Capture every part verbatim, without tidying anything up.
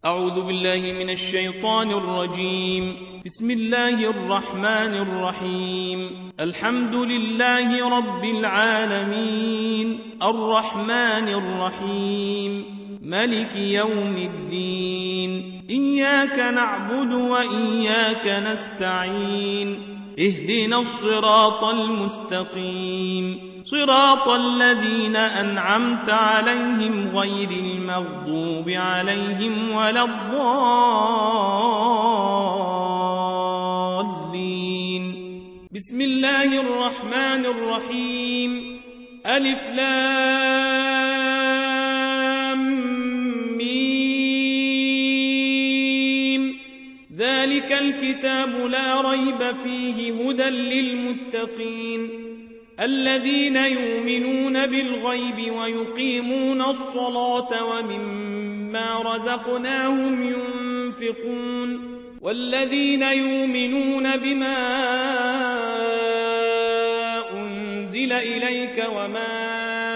أعوذ بالله من الشيطان الرجيم. بسم الله الرحمن الرحيم. الحمد لله رب العالمين، الرحمن الرحيم، ملك يوم الدين. إياك نعبد وإياك نستعين، اهدنا الصراط المستقيم، صراط الذين أنعمت عليهم غير المغضوب عليهم ولا الضالين. بسم الله الرحمن الرحيم. ألف لام ميم. ذلك الكتاب لا ريب فيه هدى للمتقين الذين يؤمنون بالغيب ويقيمون الصلاة ومما رزقناهم ينفقون والذين يؤمنون بما أنزل إليك وما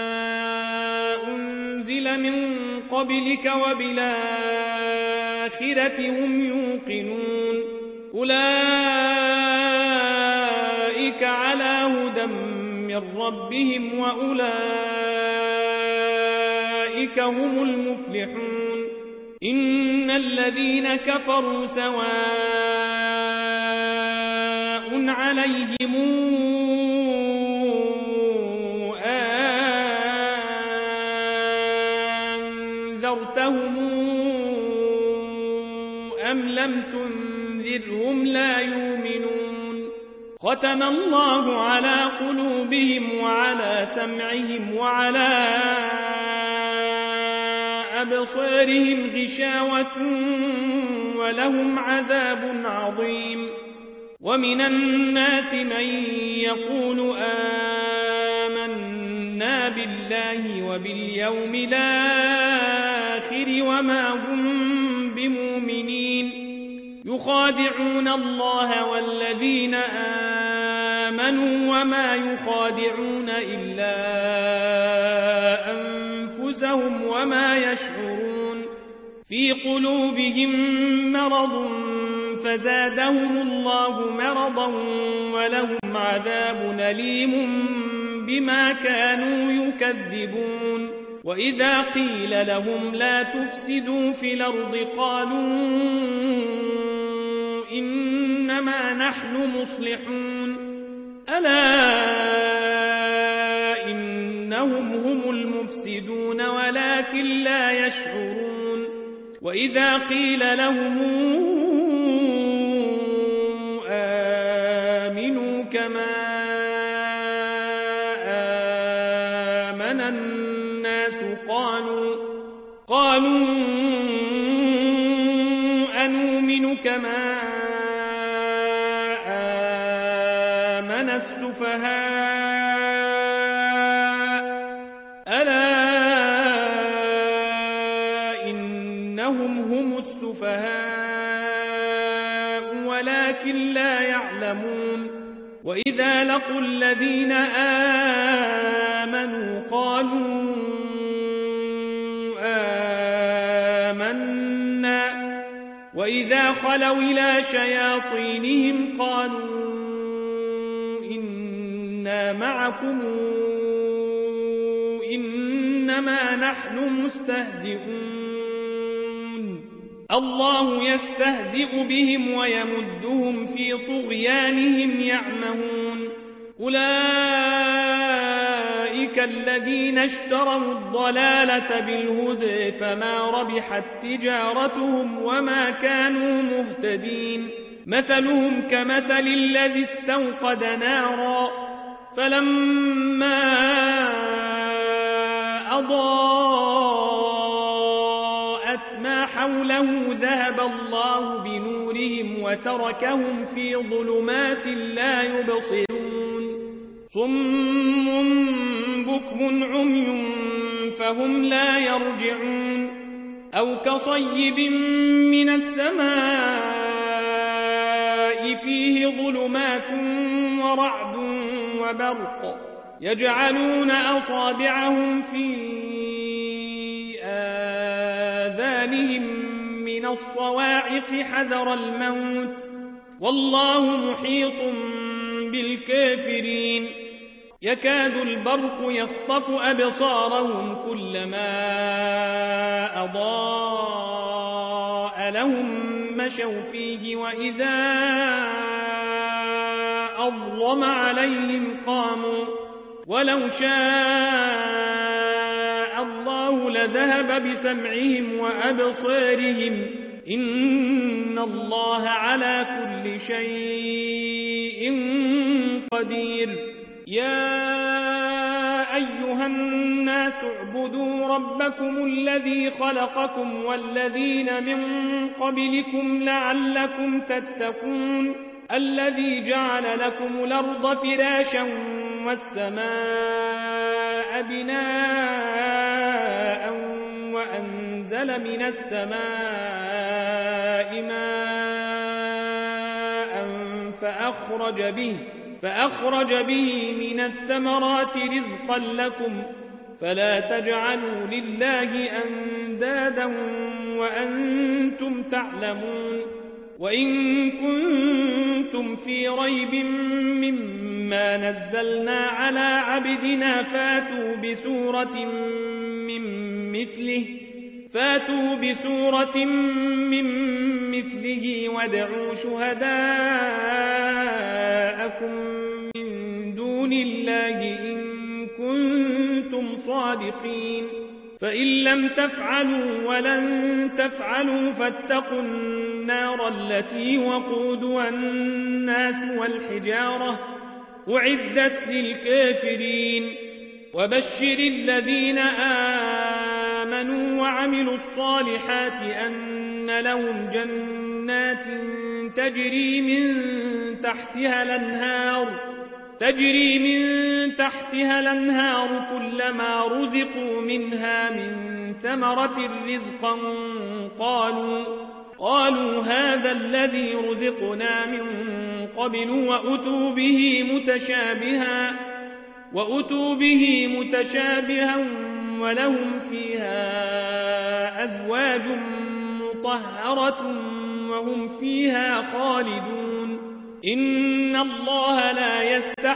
أنزل من قبلك وبالآخرة هم يوقنون أولئك على هدى من ربهم وأولئك هم المفلحون. إن الذين كفروا سواء عليهم أنذرتهم أم لم تنذرهم لا يؤمنون. ختم الله على قلوبهم وعلى سمعهم وعلى أبصارهم غشاوة ولهم عذاب عظيم. ومن الناس من يقول آمنا بالله وباليوم الآخر وما هم بمؤمنين يخادعون الله والذين آمنوا وما يخادعون إلا أنفسهم وما يشعرون. في قلوبهم مرض فزادهم الله مرضا ولهم عذاب أليم بما كانوا يكذبون. وإذا قيل لهم لا تفسدوا في الأرض قالوا إنما نحن مصلحون ألا إنهم هم المفسدون ولكن لا يشعرون. وإذا قيل لهم آمنوا كما آمن الناس قالوا قالوا أنؤمن كما آمن السفهاء ألا إنهم هم السفهاء ولكن لا يعلمون. وإذا لقوا الذين آمنوا قالوا آمنا وإذا خلوا إلى شياطينهم قالوا إنا معكم إنما نحن مستهزئون. الله يستهزئ بهم ويمدهم في طغيانهم يعمهون. أولئك الذين اشتروا الضلالة بالهدى فما ربحت تجارتهم وما كانوا مهتدين. مثلهم كمثل الذي استوقد نارا فلما أضاءت ما حوله ذهب الله بنورهم وتركهم في ظلمات لا يبصرون. صم بكم عمي فهم لا يرجعون. أو كصيب من السماء فيه ظلمات ورعد وبرق يجعلون أصابعهم في آذانهم من من الصواعق حذر الموت والله محيط بالكافرين يكاد البرق يخطف أبصارهم كلما أضاء لهم مشوا فيه وإذا أظلم عليهم قاموا ولو شاء الله لذهب بسمعهم وأبصارهم إن الله على كل شيء قدير يا أيها الناس اعبدوا ربكم الذي خلقكم والذين من قبلكم لعلكم تتقون الذي جعل لكم الأرض فراشا والسماء بناء وأنزل من السماء ماء فأخرج به فأخرج به من الثمرات رزقا لكم فلا تجعلوا لله أندادا وأنتم تعلمون وإن كنتم في ريب مما نزلنا على عبدنا فاتوا بسورة من مثله فاتوا بسورة من مثله وادعوا شهداءكم من دون الله إن كنتم صادقين فإن لم تفعلوا ولن تفعلوا فاتقوا النار التي وقودها الناس والحجارة أعدت للكافرين وبشر الذين آمنوا وعملوا الصالحات أن لهم جنات تجري من تحتها الأنهار تجري من تحتها الأنهار كلما رزقوا منها من ثمرة رزقا قالوا قالوا هذا الذي رزقنا من قبل وأتوا به متشابها وأتوا به متشابها ولهم فيها أزواج مطهرة وهم فيها خالدون إن الله لا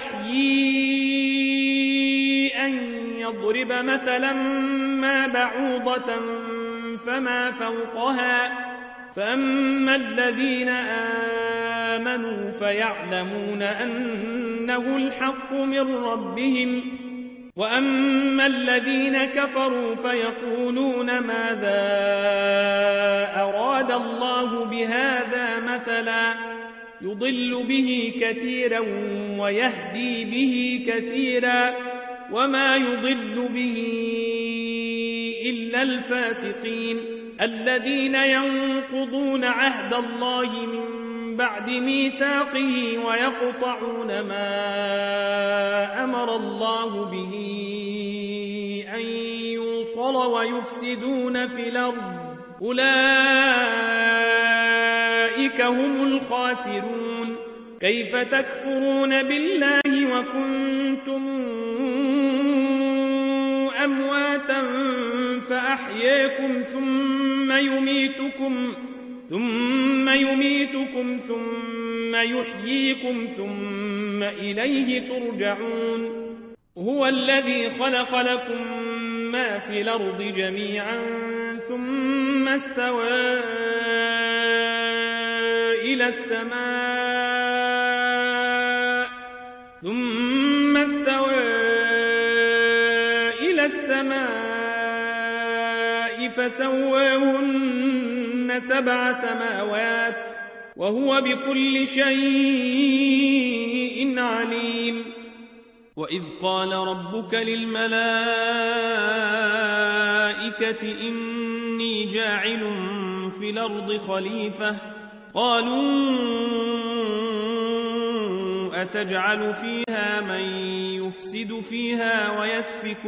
يستحيي أن يضرب مثلا ما بعوضة فما فوقها فأما الذين آمنوا فيعلمون أنه الحق من ربهم وأما الذين كفروا فيقولون ماذا أراد الله بهذا مثلا يضل به كثيرا ويهدي به كثيرا وما يضل به إلا الفاسقين الذين ينقضون عهد الله من بعد ميثاقه ويقطعون ما أمر الله به أن يوصل ويفسدون في الأرض أولئك هم الخاسرون كيف تكفرون بالله وكنتم أمواتا فأحياكم ثم يميتكم ثم يميتكم ثم يحييكم ثم إليه ترجعون هو الذي خلق لكم ما في الأرض جميعا ثم استوى إلى السماء ثم استوى إلى السماء فسواهن سبع سماوات وهو بكل شيء عليم وإذ قال ربك للملائكة إني جاعل في الأرض خليفة قالوا أتجعل فيها من يفسد فيها ويسفك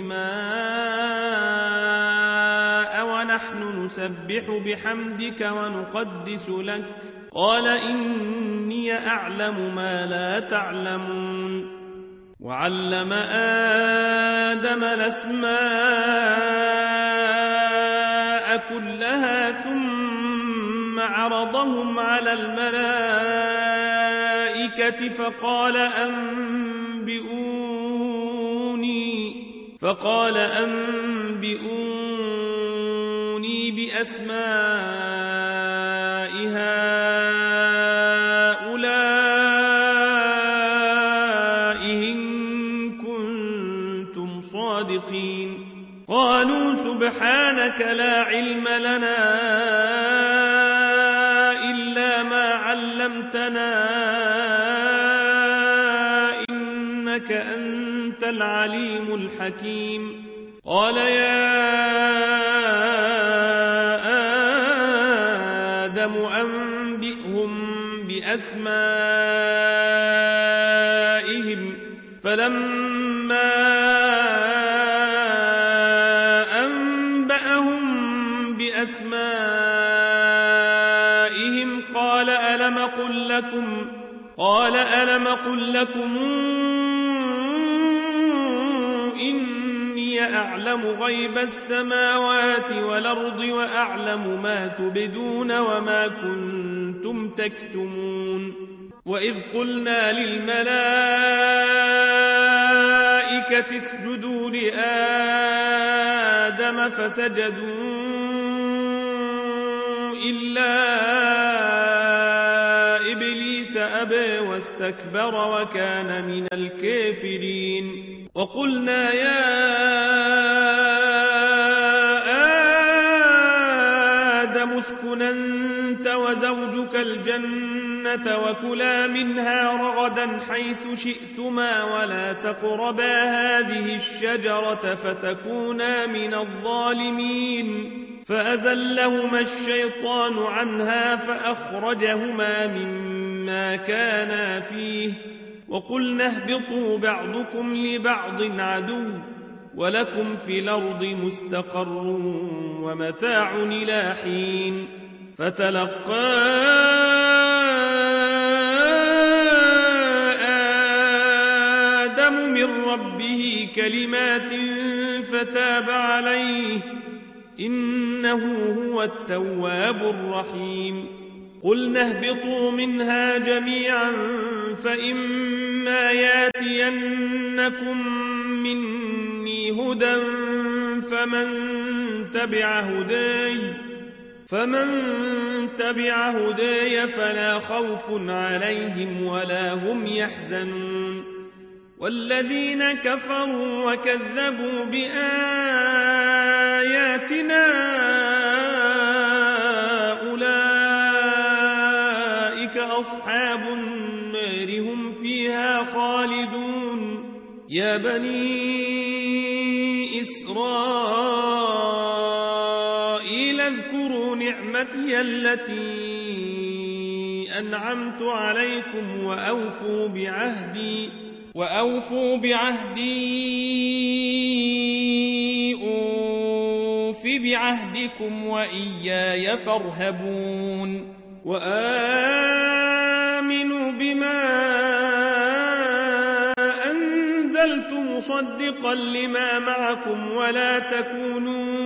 الدماء ونحن نسبح بحمدك ونقدس لك قال إني أعلم ما لا تعلمون وعلم آدم الأسماء كلها ثم عرضهم على الملائكة فقال أنبئوني فقال أنبئوني بأسماء هؤلاء إن كنتم صادقين قالوا سبحانك لا علم لنا إلا ما علمتنا إنك أنت العليم الحكيم قال يا آدم أنبئهم بأسمائهم فلما أسمائهم قال ألم قل لكم قال ألم قل لكم إني أعلم غيب السماوات والأرض وأعلم ما تبدون وما كنتم تكتمون وإذ قلنا للملائكة اسجدوا لآدم فسجدوا إلا إبليس أبى واستكبر وكان من الكافرين وقلنا يا آدم اسكن أنت وزوجك الجنة وكلا منها رغدا حيث شئتما ولا تقربا هذه الشجرة فتكونا من الظالمين فأزلهما الشيطان عنها فأخرجهما مما كانا فيه وقلنا اهبطوا بعضكم لبعض عدو ولكم في الأرض مستقر ومتاع إلى حين فتلقى آدم من ربه كلمات فتاب عليه إنه هو التواب الرحيم قلنا اهبطوا منها جميعا فإما ياتينكم مني هدى فمن تبع هداي فمن تبع هداي فلا خوف عليهم ولا هم يحزنون والذين كفروا وكذبوا بآياتنا أولئك أصحاب النار هم فيها خالدون يا بني إسرائيل اذكروا نعمتي التي أنعمت عليكم وأوفوا بعهدي وأوفوا بعهدي أوف بعهدكم وإياي فارهبون وآمنوا بما أنزلت مصدقا لما معكم ولا تكونوا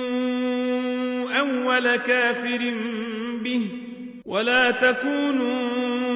أول كافر به ولا تكونوا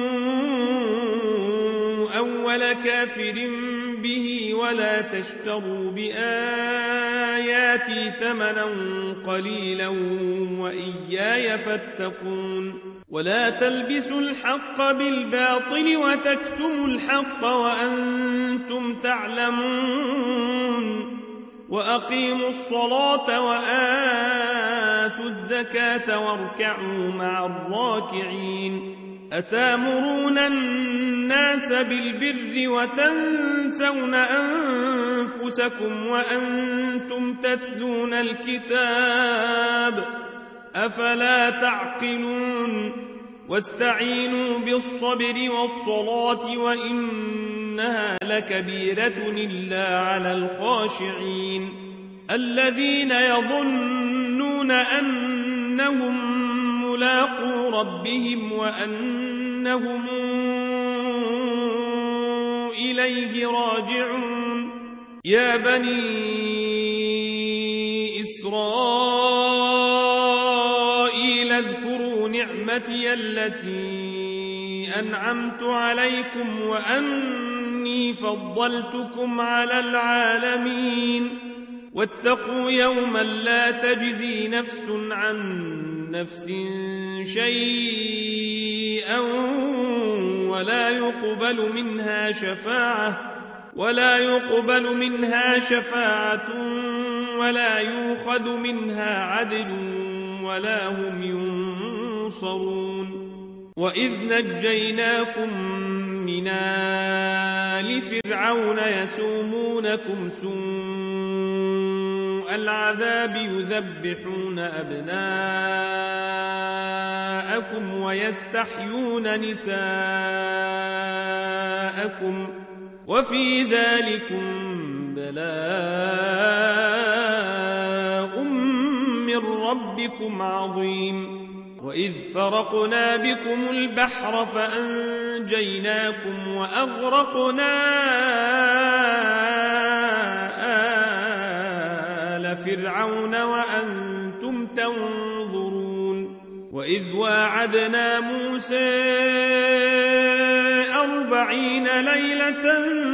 أول كافر به ولا تشتروا بآياتي ثمنا قليلا وإياي فاتقون ولا تلبسوا الحق بالباطل وتكتموا الحق وأنتم تعلمون وأقيموا الصلاة وآتوا الزكاة واركعوا مع الراكعين أتامرون الناس بالبر وتنسون أنفسكم وأنتم تتلون الكتاب أفلا تعقلون واستعينوا بالصبر والصلاة وإنها لكبيرة إلا على الخاشعين الذين يظنون أنهم ملاقو ربهم وأنهم إليه راجعون يا بني إسرائيل اذكروا نعمتي التي أنعمت عليكم وأني فضلتكم على العالمين واتقوا يوما لا تجزي نفس عن نفس شيئا ولا يقبل منها شفاعة ولا يقبل منها شفاعة ولا يؤخذ منها عدل ولا هم ينصرون وإذ نجيناكم من آل فرعون يسومونكم سوء العذاب يذبحون أبناءكم ويستحيون نساءكم وفي ذلكم بلاء من ربكم عظيم وإذ فرقنا بكم البحر فأنجيناكم وأغرقنا آل فرعون وأنتم تنظرون وإذ واعدنا موسى أربعين ليلة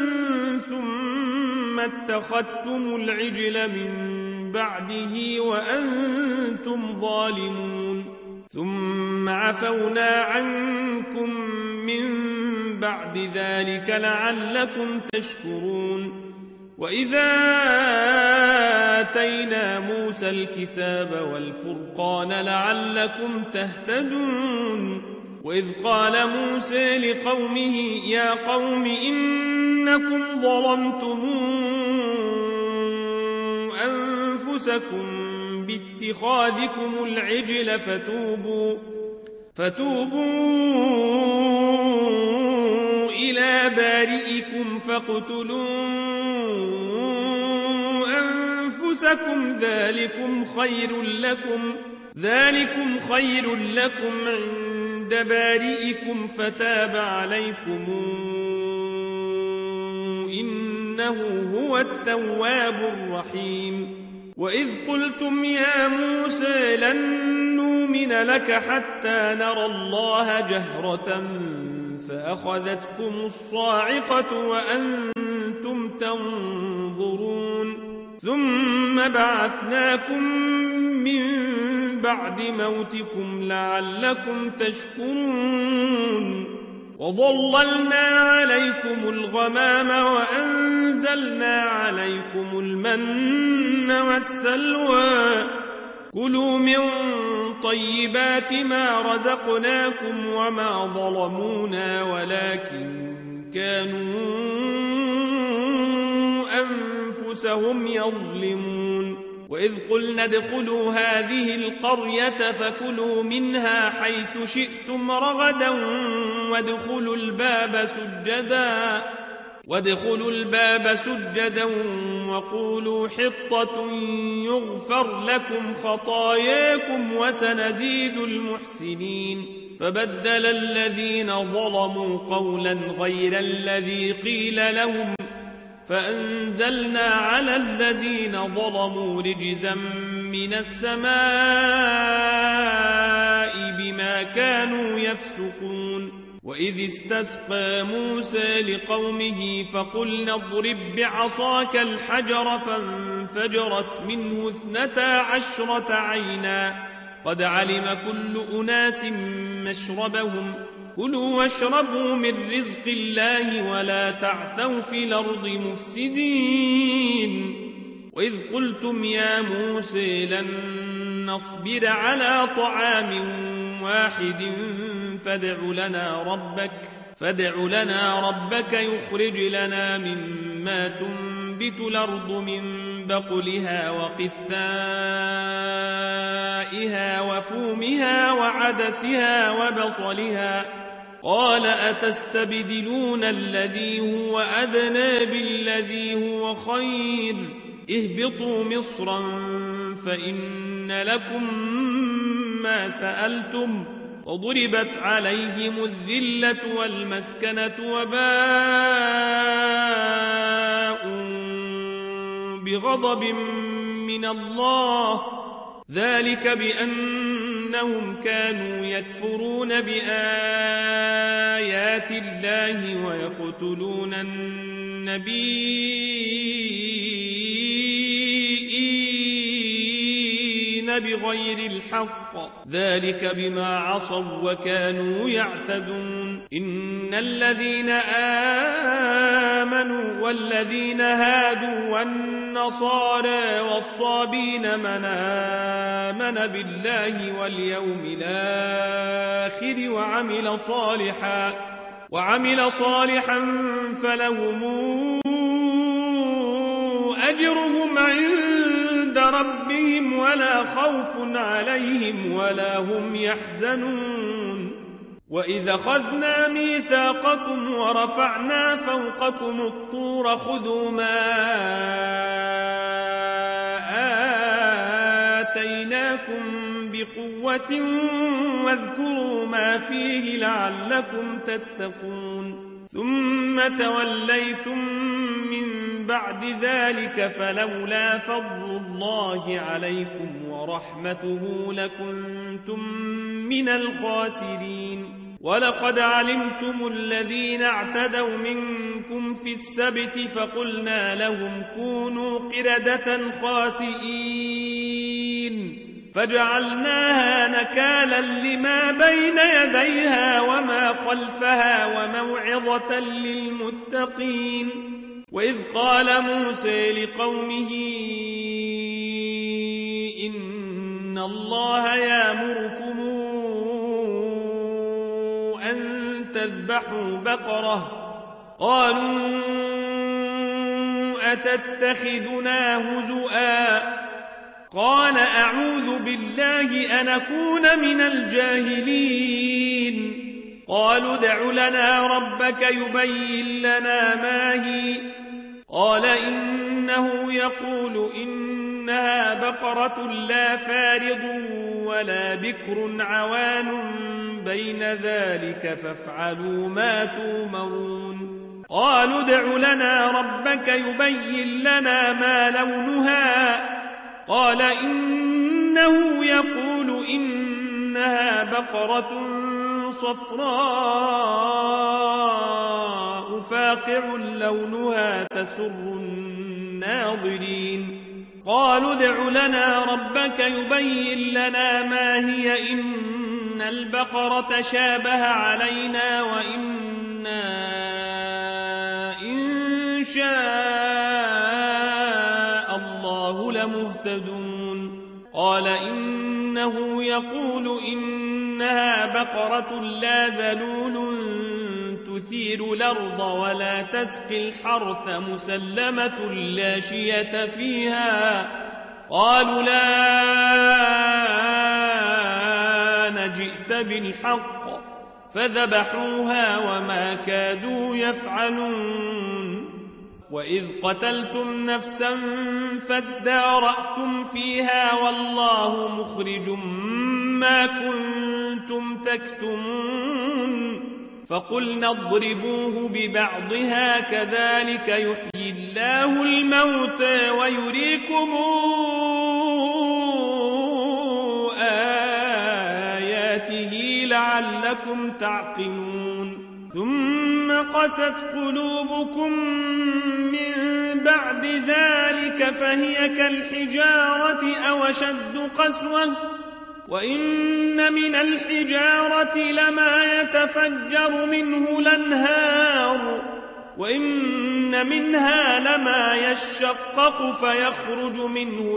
ثم اتخذتم العجل من بعده وأنتم ظالمون ثم عفونا عنكم من بعد ذلك لعلكم تشكرون وإذا آتينا موسى الكتاب والفرقان لعلكم تهتدون وإذ قال موسى لقومه يا قوم إنكم ظلمتم أنفسكم باتخاذكم العجل فتوبوا فتوبوا إلى بارئكم فاقتلوا أنفسكم ذلكم خير لكم ذلكم خير لكم عند بارئكم فتاب عليكم إنه هو التواب الرحيم وإذ قلتم يا موسى لن نؤمن لك حتى نرى الله جهرة فأخذتكم الصاعقة وأنتم تنظرون ثم بعثناكم من بعد موتكم لعلكم تشكرون وظللنا عليكم الغمام وأنزلنا عليكم المن والسلوى كلوا من طيبات ما رزقناكم وما ظلمونا ولكن كانوا أنفسهم يظلمون وإذ قلنا ادخلوا هذه القرية فكلوا منها حيث شئتم رغدا وادخلوا الباب سجدا وادخلوا الباب سجدا وقولوا حطة يغفر لكم خطاياكم وسنزيد المحسنين فبدل الذين ظلموا قولا غير الذي قيل لهم فأنزلنا على الذين ظلموا رجزا من السماء بما كانوا يفسقون وإذ استسقى موسى لقومه فقلنا اضرب بعصاك الحجر فانفجرت منه اثنتا عشرة عينا قد علم كل أناس مشربهم كلوا واشربوا من رزق الله ولا تعثوا في الأرض مفسدين وإذ قلتم يا موسى لن نصبر على طعام واحد فادع لنا ربك فادع لنا ربك يخرج لنا مما تنبت الأرض من بقلها وقثائها وفومها وعدسها وبصلها قال أتستبدلون الذي هو أدنى بالذي هو خير اهبطوا مصرا فإن لكم ما سألتم وضربت عليهم الذلة والمسكنة وباءوا بغضب من الله ذلك بأن إنهم كانوا يكفرون بآيات الله ويقتلون النبيين بغير الحق ذلك بما عصوا وكانوا يعتدون إن الذين آمنوا والذين هادوا والنصارى والصابين من آمن بالله واليوم الآخر وعمل صالحا وعمل صالحا فلهم أجرهم عند ربهم ولا خوف عليهم ولا هم يحزنون وإذا أخذنا ميثاقكم ورفعنا فوقكم الطور خذوا ما آتيناكم بقوة واذكروا ما فيه لعلكم تتقون ثم توليتم من بعد ذلك فلولا فضل الله عليكم ورحمته لكنتم من الخاسرين ولقد علمتم الذين اعتدوا منكم في السبت فقلنا لهم كونوا قردة خاسئين فجعلناها نكالا لما بين يديها وما خلفها وموعظة للمتقين وإذ قال موسى لقومه إن الله يأمركم أن تذبحوا بقرة قالوا أتتخذنا هزؤا قال أعوذ بالله أن أكون من الجاهلين قالوا ادع لنا ربك يبين لنا ما هي قال إنه يقول إنها بقرة لا فارض ولا بكر عوان بين ذلك فافعلوا ما تؤمرون قالوا ادع لنا ربك يبين لنا ما لونها قال إنه يقول إنها بقرة صفراء فاقع لونها تسر الناظرين قالوا ادع لنا ربك يبين لنا ما هي إن البقرة شابه علينا وإنا إن شاء الله لمهتدون قال إنه يقول إنها بقرة لا ذلول تثير الأرض ولا تسقي الحرث مسلمة لا شية فيها قالوا لا نجئت بالحق فذبحوها وما كادوا يفعلون وإذ قتلتم نفسا فادارأتم فيها والله مخرج ما كنتم تكتمون فقلنا اضربوه ببعضها كذلك يحيي الله الموتى ويريكم آياته لعلكم تعقلون ثم قست قلوبكم من بعد ذلك فهي كالحجارة أو أشد قسوة وإن من الحجارة لما يتفجر منه الأنهار وإن منها لما يشقق فيخرج منه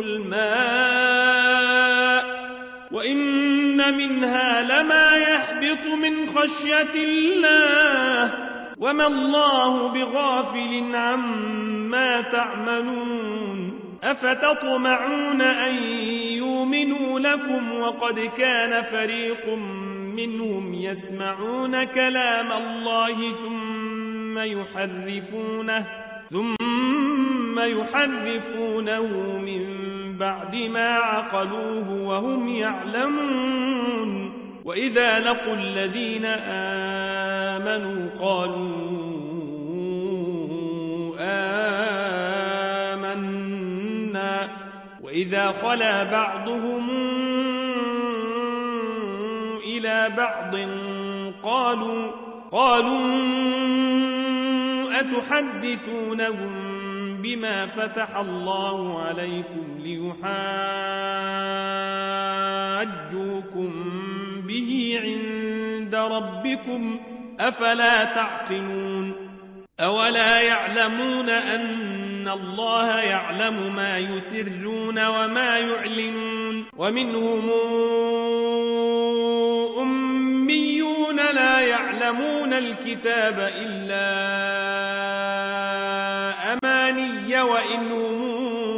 الماء وإن منها لما يحبط من خشية الله وما الله بغافل عما تعملون أفتطمعون أن يؤمنوا لكم وقد كان فريق منهم يسمعون كلام الله ثم يحرفونه ثم يحرفونه من بعد ما عقلوه وهم يعلمون وإذا لقوا الذين آمنوا قالوا آمنا وإذا خلا بعضهم إلى بعض قالوا قالوا أتحدثونهم بما فتح الله عليكم ليحاجوكم به عند ربكم أفلا تعقلون أولا يعلمون أن الله يعلم ما يسرون وما يعلنون ومنهم أميون لا يعلمون الكتاب إلا أماني وإنهم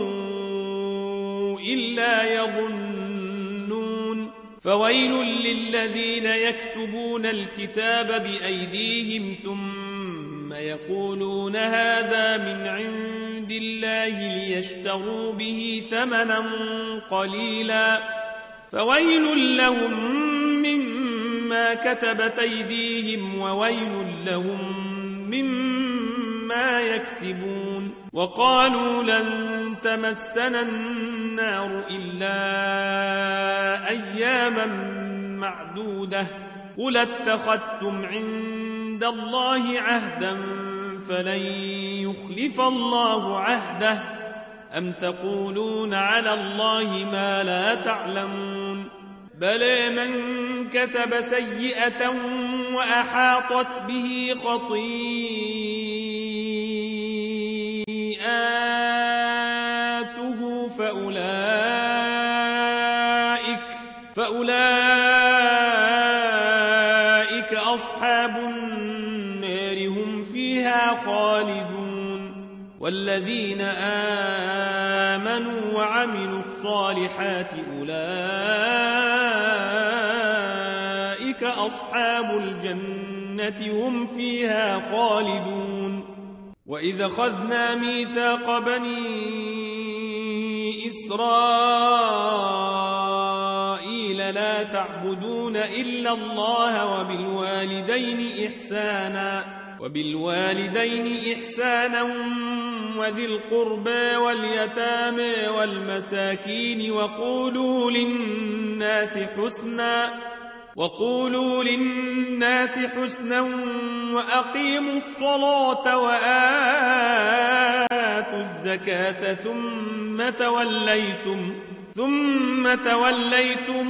إلا يظنون فويل للذين يكتبون الكتاب بأيديهم ثم يقولون هذا من عند الله ليشتروا به ثمنا قليلا فويل لهم مما كتبت أيديهم وويل لهم مما يكسبون وقالوا لن تمسنا النار إلا أياما معدودة قل اتخذتم عند الله عهدا فلن يخلف الله عهده أم تقولون على الله ما لا تعلمون بلى من كسب سيئة وأحاطت به خطيئاته فأولئك فأولئك أصحاب النار هم فيها خالدون والذين آمنوا وعملوا الصالحات أولئك أصحاب الجنة هم فيها خالدون وإذا أخذنا ميثاق بني إسرائيل لا تعبدون إلا الله وبالوالدين إحسانا وبالوالدين إحسانا وذي القربى واليتامى والمساكين وقولوا للناس حسنا وقولوا للناس حسنا وأقيموا الصلاة وآتوا الزكاة ثم توليتم ثم توليتم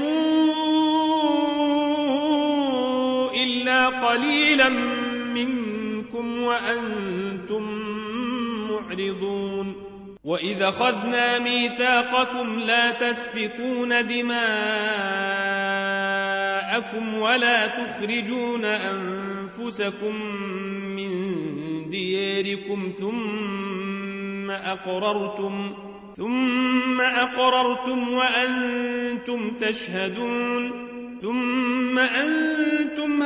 إلا قليلا منكم وأنتم معرضون وإذا أخذنا ميثاقكم لا تسفكون دماءكم ولا تخرجون أنفسكم من دياركم ثم أقررتم ثم أقررتم وأنتم تشهدون ثم أنتم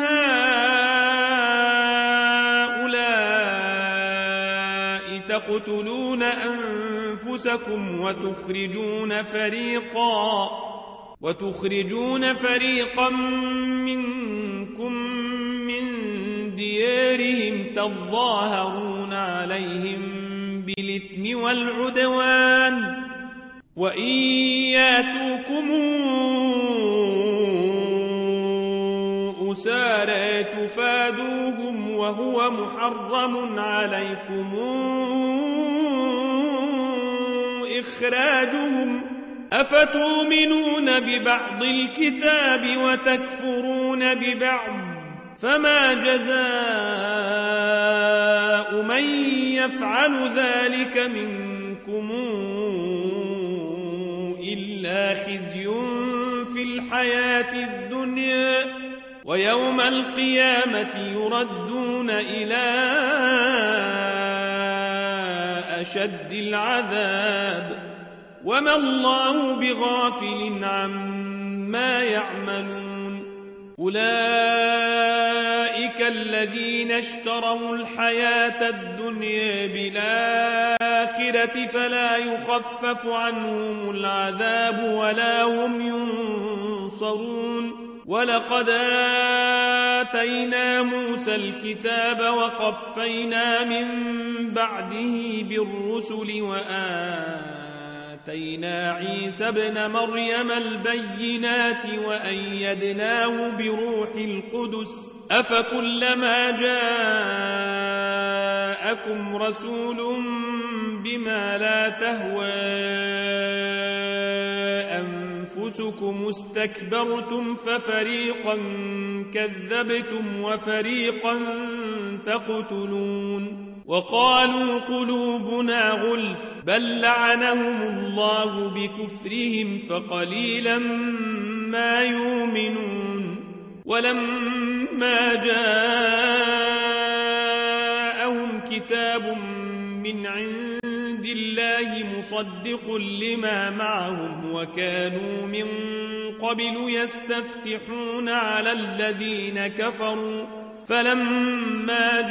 هؤلاء تقتلون أنفسكم وتخرجون فريقا وتخرجون فريقا منكم من ديارهم تظاهرون عليهم بالإثم والعدوان وإن ياتوكم أسارى تفادوهم وهو محرم عليكم إخراجهم أفتؤمنون ببعض الكتاب وتكفرون ببعض فما جزاء من يفعل ذلك منكم إلا خزي في الحياة الدنيا ويوم القيامة يردون إلى أشد العذاب وما الله بغافل عما يعملون أولئك الذين اشتروا الحياة الدنيا بالآخرة فلا يخفف عنهم العذاب ولا هم ينصرون ولقد آتينا موسى الكتاب وقفينا من بعده بالرسل وآتينا آتينا عيسى ابن مريم البينات وأيدناه بروح القدس أفكلما جاءكم رسول بما لا تهوى أنفسكم استكبرتم ففريقا كذبتم وفريقا تقتلون وقالوا قلوبنا غلف بل لعنهم الله بكفرهم فقليلا ما يؤمنون ولما جاءهم كتاب من عند الله مصدق لما معهم وكانوا من قبل يستفتحون على الذين كفروا فلما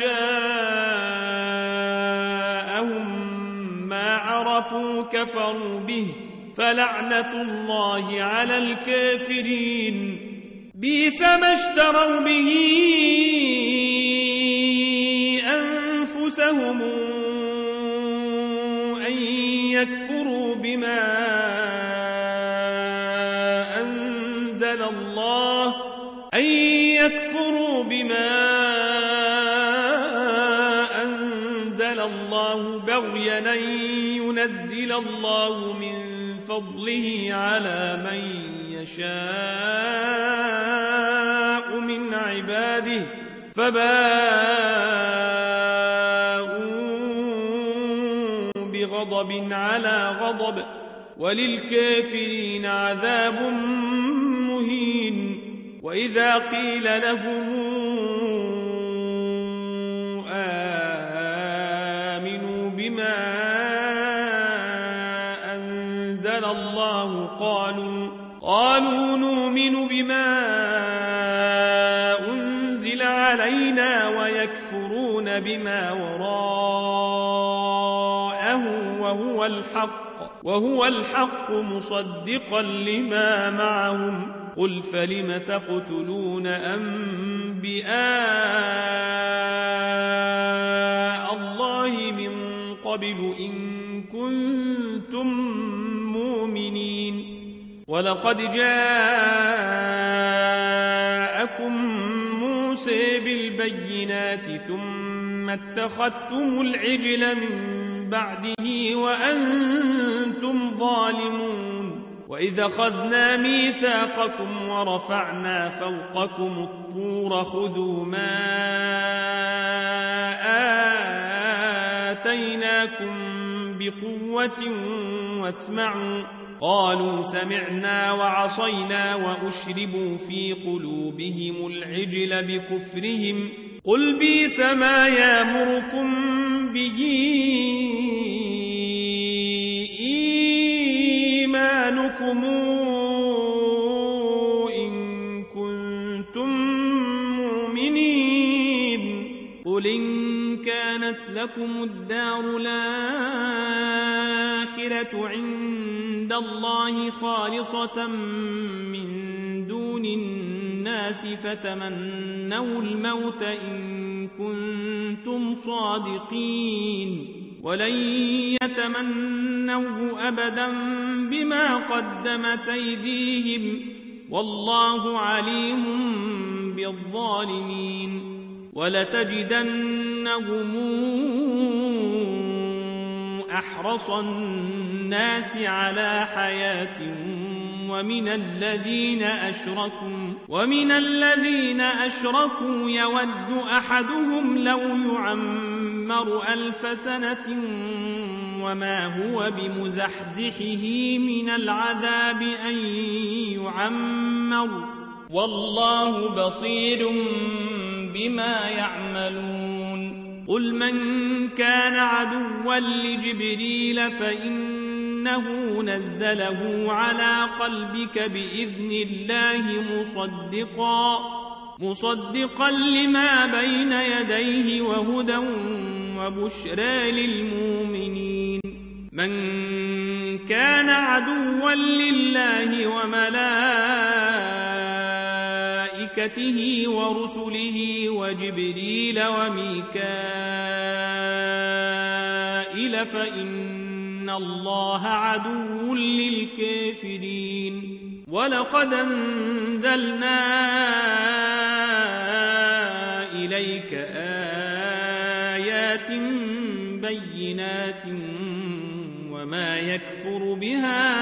جاءهم ما عرفوا كفروا به فلعنة الله على الكافرين بئس ما اشتروا به أنفسهم أن يكفروا بما أنزل الله أن يكفروا بما أنزل الله بغيا أن ينزل الله من فضله على من يشاء من عباده فباءوا بغضب على غضب وللكافرين عذاب مهين وإذا قيل لهم آمنوا بما أنزل الله قالوا قالوا نؤمن بما أنزل علينا ويكفرون بما وراءه وهو الحق وهو الحق مصدقا لما معهم قل فلم تقتلون أنبياء الله من قبل إن كنتم مؤمنين ولقد جاءكم موسى بالبينات ثم اتخذتم العجل من بعده وأنتم ظالمون وإذا أخذنا ميثاقكم ورفعنا فوقكم الطور خذوا ما آتيناكم بقوة واسمعوا قالوا سمعنا وعصينا وأشربوا في قلوبهم العجل بكفرهم قل بئس ما يأمركم به إيمانكم إن كنتم مؤمنين قل إن كانت لكم الدار الآخرة عند الله خالصة من دون الناس فتمنوا الموت إن كنتم صادقين ولن يتمنوه أبدا بما قدمت أيديهم والله عليم بالظالمين ولتجدنهم أحرص الناس على حياة ومن الذين أشركوا ومن الذين أشركوا يود أحدهم لو يعمر ألف سنة وما هو بمزحزحه من العذاب أن يعمر والله بصير بما يعملون قل من كان عدوا لجبريل فإنه نزله على قلبك بإذن الله مصدقا مصدقا لما بين يديه وهدى وبشرى للمؤمنين من كان عدوا لله وملائكته ورسله وجبريل وميكائيل فإن إن الله عدو للكافرين ولقد أنزلنا إليك آيات بينات وما يكفر بها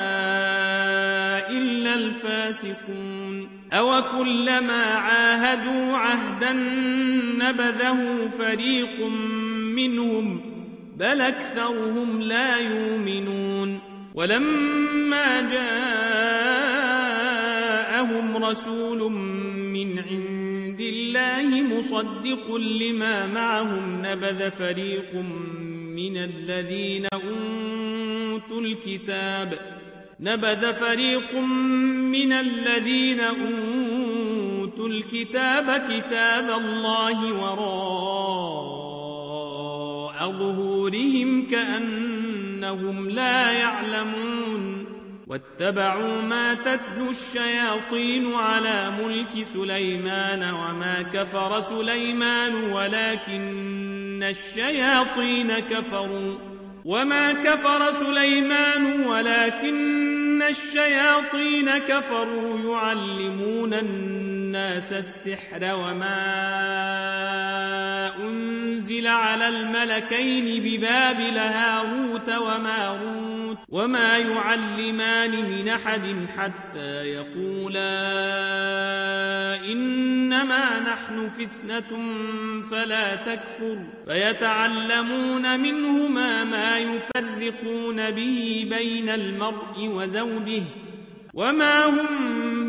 إلا الفاسقون أوكلما عاهدوا عهدا نبذه فريق منهم بل أكثرهم لا يؤمنون ولما جاءهم رسول من عند الله مصدق لما معهم نبذ فريق من الذين أوتوا الكتاب نبذ فريق من الذين أوتوا الكتاب كتاب الله وراء ظهورهم كأنهم لا يعلمون واتبعوا ما تتلو الشياطين على ملك سليمان وما كفر سليمان ولكن الشياطين كفروا وما كفر سليمان ولكن الشياطين كفروا يعلمون الناس السحر وما أنزل على الملكين ببابل هاروت وماروت وما يعلمان من أحد حتى يقولا إنما نحن فتنة فلا تكفر فيتعلمون منهما ما يفرقون به بين المرء وزوجه وما هم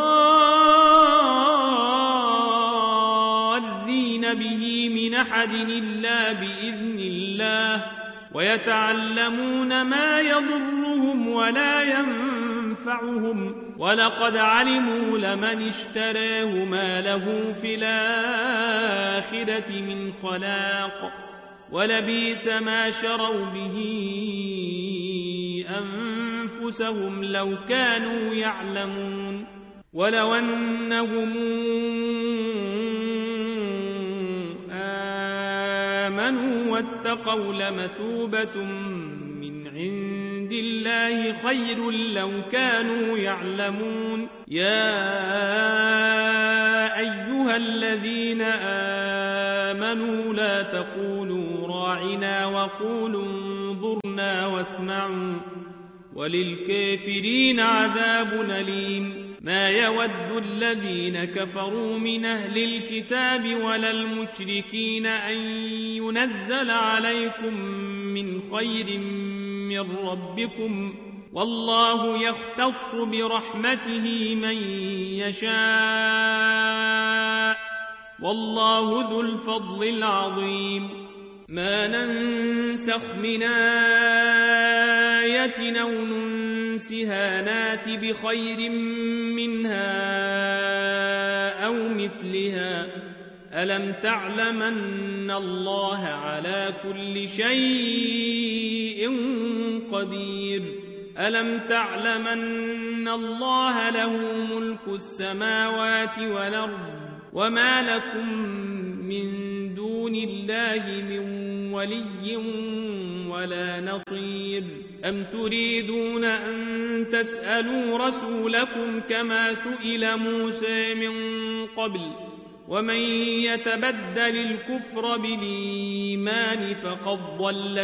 بضارين به من أحد إلا بإذن الله ويتعلمون ما يضرهم ولا ينفعهم ولقد علموا لمن اشتراه ما له في الآخرة من خلاق ولبئس ما شروا به أنفسهم لو كانوا يعلمون ولو أنهم آمنوا واتقوا لمثوبة من عند الله خير لو كانوا يعلمون يا أيها الذين آمنوا لا تقولوا راعنا وقولوا انظرنا واسمعوا وللكافرين عذاب أليم ما يود الذين كفروا من أهل الكتاب ولا المشركين أن ينزل عليكم من خير من ربكم والله يختص برحمته من يشاء والله ذو الفضل العظيم ما ننسخ من آية أو ننسها نات بخير منها أو مثلها ألم تعلم أن الله على كل شيء قدير ألم تعلم أن الله له ملك السماوات والأرض وما لكم من دون الله من ولي ولا نصير أم تريدون أن تسألوا رسولكم كما سئل موسى من قبل ومن يتبدل الكفر بالإيمان فقد ضل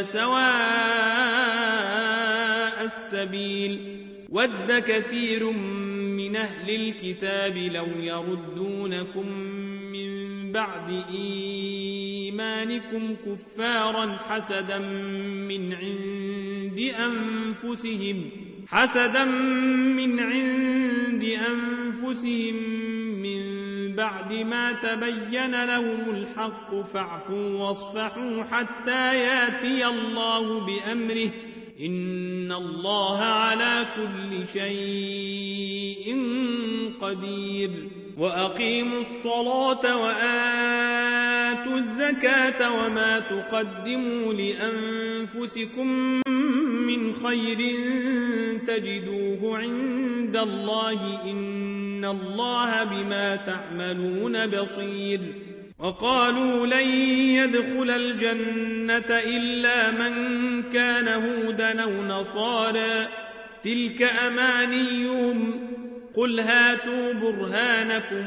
سواء السبيل ود كثير من أهل الكتاب لو يردونكم من بعد إيمانكم كفارا حسدا من عند أنفسهم حسدا من عند أنفسهم من بعد ما تبين لهم الحق فاعفوا واصفحوا حتى ياتي الله بأمره إن الله على كل شيء قدير وأقيموا الصلاة وآتوا الزكاة وما تقدموا لأنفسكم من خير تجدوه عند الله إن الله بما تعملون بصير وقالوا لن يدخل الجنة إلا من كان هودا أو نصارى تلك أمانيهم قل هاتوا برهانكم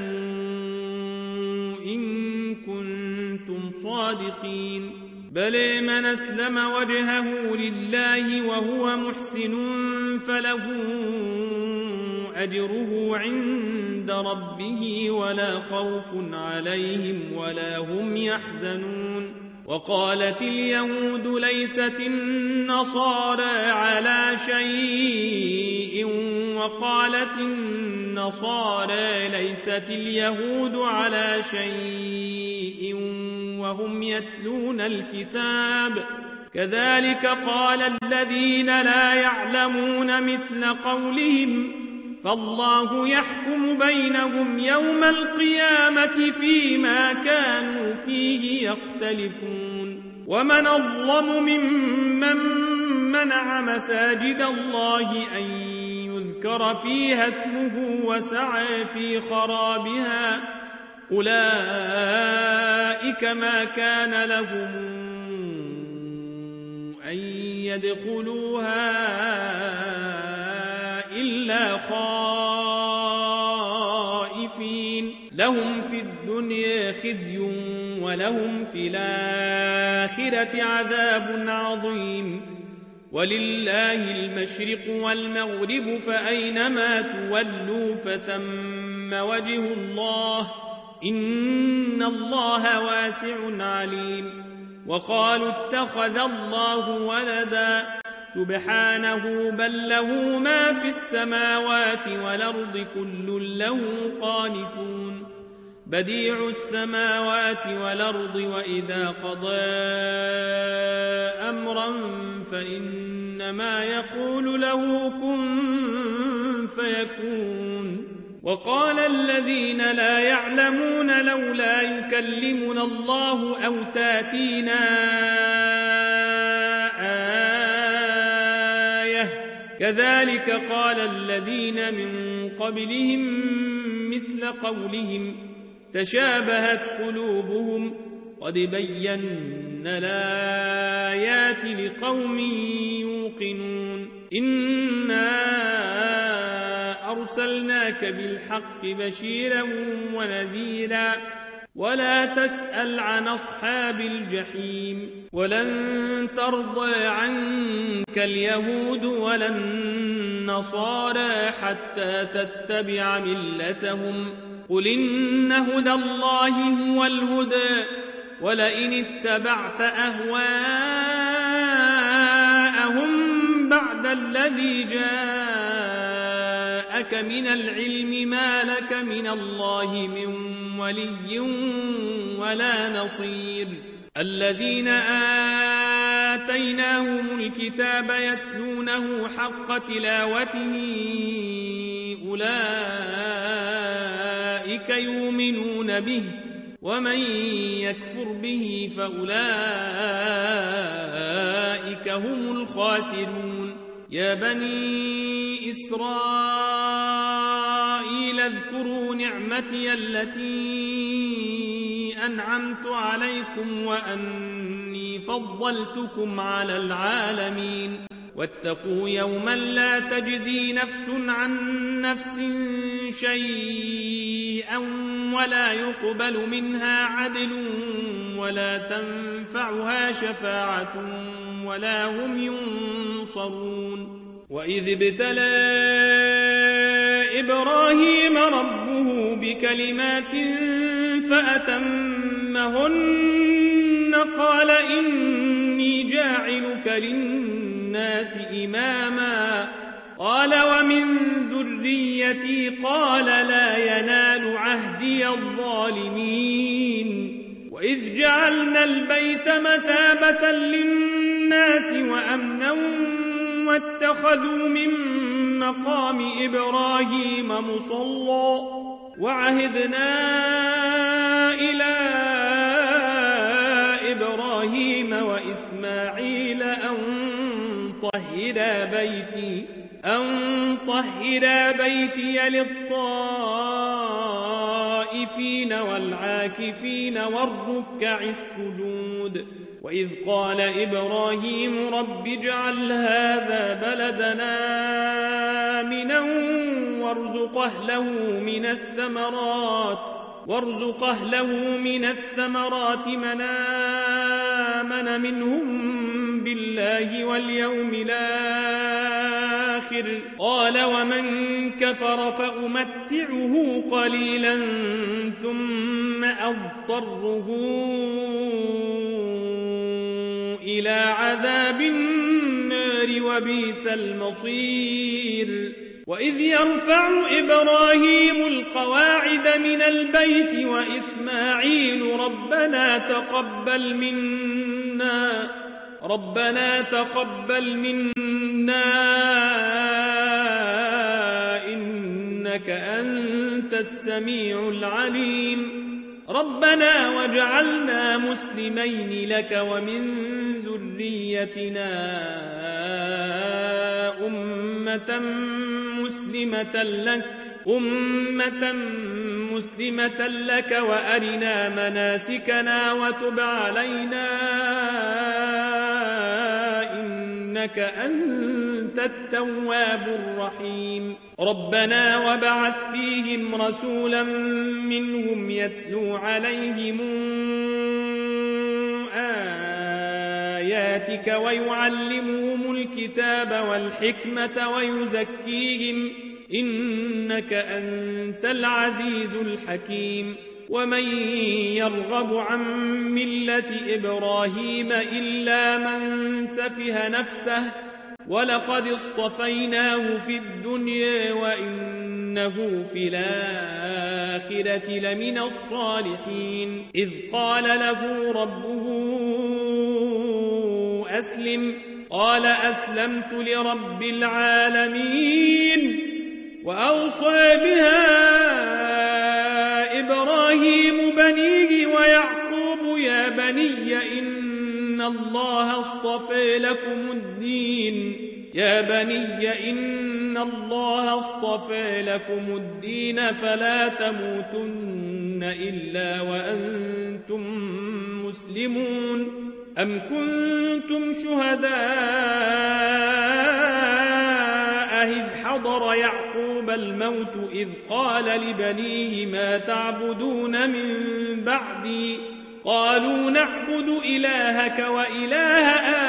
إن كنتم صادقين بل من أسلم وجهه لله وهو محسن فله أجره عند ربه ولا خوف عليهم ولا هم يحزنون وقالت اليهود ليست النصارى على شيء وقالت النصارى ليست اليهود على شيء وهم يتلون الكتاب كذلك قال الذين لا يعلمون مثل قولهم فالله يحكم بينهم يوم القيامة فيما كانوا فيه يختلفون ومن أظلم ممن منع مساجد الله أن يذكر فيها اسمه وسعى في خرابها أولئك ما كان لهم أن يدخلوها إلا خائفين لهم في الدنيا خزي ولهم في الآخرة عذاب عظيم ولله المشرق والمغرب فأينما تولوا فثم وجه الله إن الله واسع عليم وقالوا اتخذ الله ولدا سبحانه بل له ما في السماوات والأرض كل له قانتون بديع السماوات والأرض وإذا قضى أمرا فإنما يقول له كن فيكون وقال الذين لا يعلمون لولا يكلمنا الله أو تاتينا آية كذلك قال الذين من قبلهم مثل قولهم تشابهت قلوبهم قد بينا الآيات لقوم يوقنون إنا أرسلناك بالحق بشيرا ونذيرا ولا تسأل عن أصحاب الجحيم ولن ترضى عنك اليهود ولا النصارى حتى تتبع ملتهم قل إن هدى الله هو الهدى ولئن اتبعت أهواءهم بعد الذي جاءك من العلم ما لك من الله من ولي ولا نصير الذين آتيناهم الكتاب يتلونه حق تلاوته أولئك يؤمنون به ومن يكفر به فأولئك هم الخاسرون يا بني إسرائيل اذكروا نعمتي التي أنعمت عليكم وأني فضلتكم على العالمين واتقوا يوما لا تجزي نفس عن نفس شيئا ولا يقبل منها عدل ولا تنفعها شفاعة ولا هم ينصرون وإذ ابتلى إبراهيم ربه بكلمات فأتمهن قال إني جاعلك للناس إماما قال ومن ذريتي قال لا ينال عهدي الظالمين وإذ جعلنا البيت مثابة للناس وأمنا واتخذوا من مقام إبراهيم مصلى وعهدنا إلى إبراهيم وإسماعيل أن طهرا بيتي أن طهرا بيتي للطائفين الطائفين والعاكفين والركع السجود. وإذ قال إبراهيم رب اجعل هذا بلدنا آمنا وارزق أهله من الثمرات وارزق أهله من الثمرات من آمن منهم بالله واليوم الآخر قال ومن كفر فأمتعه قليلا ثم أضطره إلى عذاب النار وبئس المصير. وإذ يرفع إبراهيم القواعد من البيت وإسماعيل ربنا تقبل منا ربنا تقبل منا إنك أنت السميع العليم ربنا واجعلنا مسلمين لك ومن ذريتنا أمة مسلمة لك أمة مسلمة لك وأرنا مناسكنا وتب علينا إنك أنت التواب الرحيم. ربنا وابعث فيهم رسولا منهم يتلو عليهم آياتك ويعلمهم الكتاب والحكمة ويزكيهم إنك أنت العزيز الحكيم. ومن يرغب عن ملة إبراهيم إلا من سفه نفسه ولقد اصطفيناه في الدنيا وإنه في الآخرة لمن الصالحين. إذ قال له ربه أسلم قال أسلمت لرب العالمين. وأوصى بها إبراهيم بنيه ويعقوب يا بني إن الله اصطفى لكم الدين يا بني إن الله اصطفى لكم الدين فلا تموتن إلا وأنتم مسلمون. أم كنتم شهداء إذ حضر يعقوب الموت إذ قال لبنيه ما تعبدون من بعدي قالوا نعبد إلهك وإله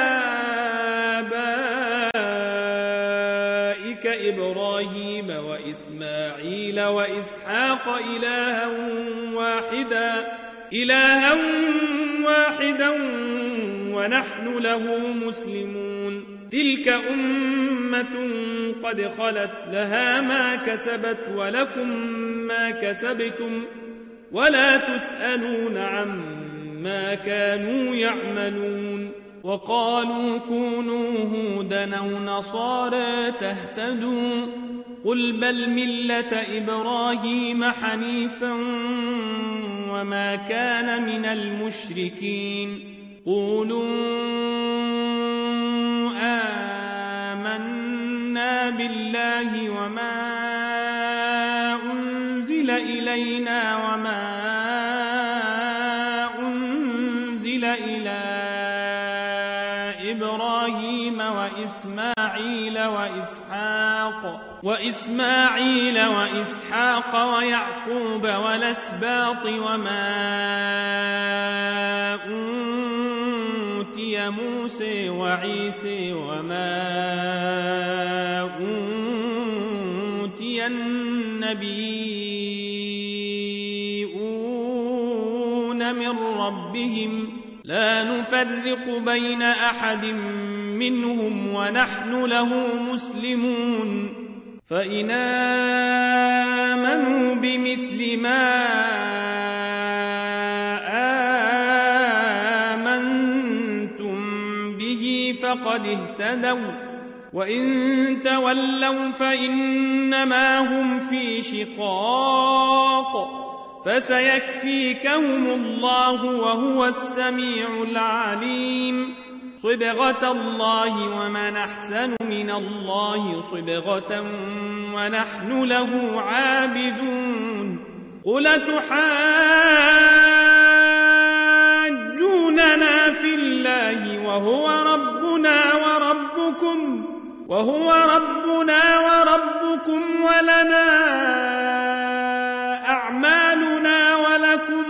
آبائك إبراهيم وإسماعيل وإسحاق إلها واحدا إلها واحدا ونحن له مسلمون. تلك أمة قد خلت لها ما كسبت ولكم ما كسبتم ولا تسألون عما كانوا يعملون. وقالوا كونوا هودا أو نصارى تهتدوا قل بل ملة إبراهيم حنيفا وما كان من المشركين. قولوا آمنا بالله وما أنزل إلينا وما أنزل إلى إبراهيم وإسماعيل وإسحاق وإسماعيل وإسحاق ويعقوب والأسباط وما أوتي موسى وعيسى وما أوتي النبيون من ربهم لا نفرق بين أحد منهم ونحن له مسلمون. فإن آمنوا بمثل ما آمنتم به فقد اهتدوا وإن تولوا فإنما هم في شقاق فسيكفيكهم الله وهو السميع العليم. صبغة الله ومن أحسن من الله صبغة ونحن له عابدون. قل تحاجوننا في الله وهو ربنا وربكم وهو ربنا وربكم ولنا أعمالنا ولكم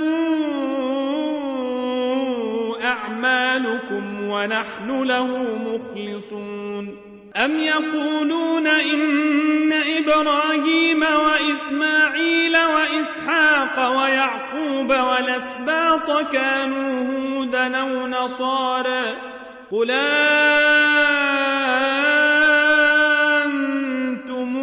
أعمالكم ونحن له مخلصون أم يقولون إن إبراهيم وإسماعيل وإسحاق ويعقوب والأسباط كانوا هودا أو نصارى قل أنتم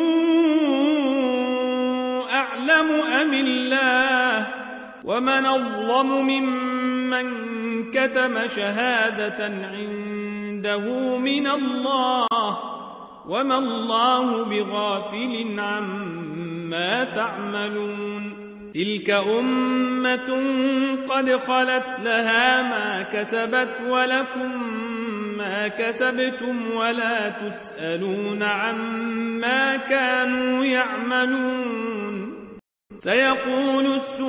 أعلم أم الله ومن أظلم ممن كتم شهادة عنده من الله وما الله بغافل عما تعملون تلك أمة قد خلت لها ما كسبت ولكم ما كسبتم ولا تسألون عما كانوا يعملون سيقول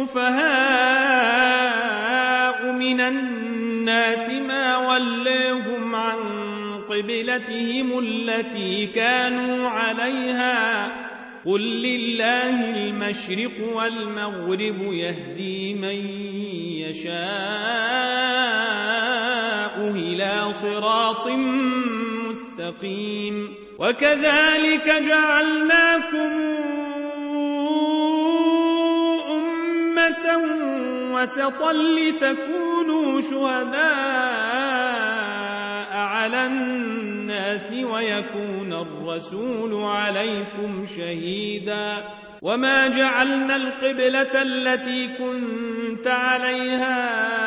السفهاء من الناس ما وليهم عن قبلتهم التي كانوا عليها قل لله المشرق والمغرب يهدي من يشاء إلى صراط مستقيم وكذلك جعلناكم أمة وسطا لتكونوا شهداء على الناس ويكون الرسول عليكم شهيدا وما جعلنا القبلة التي كنت عليها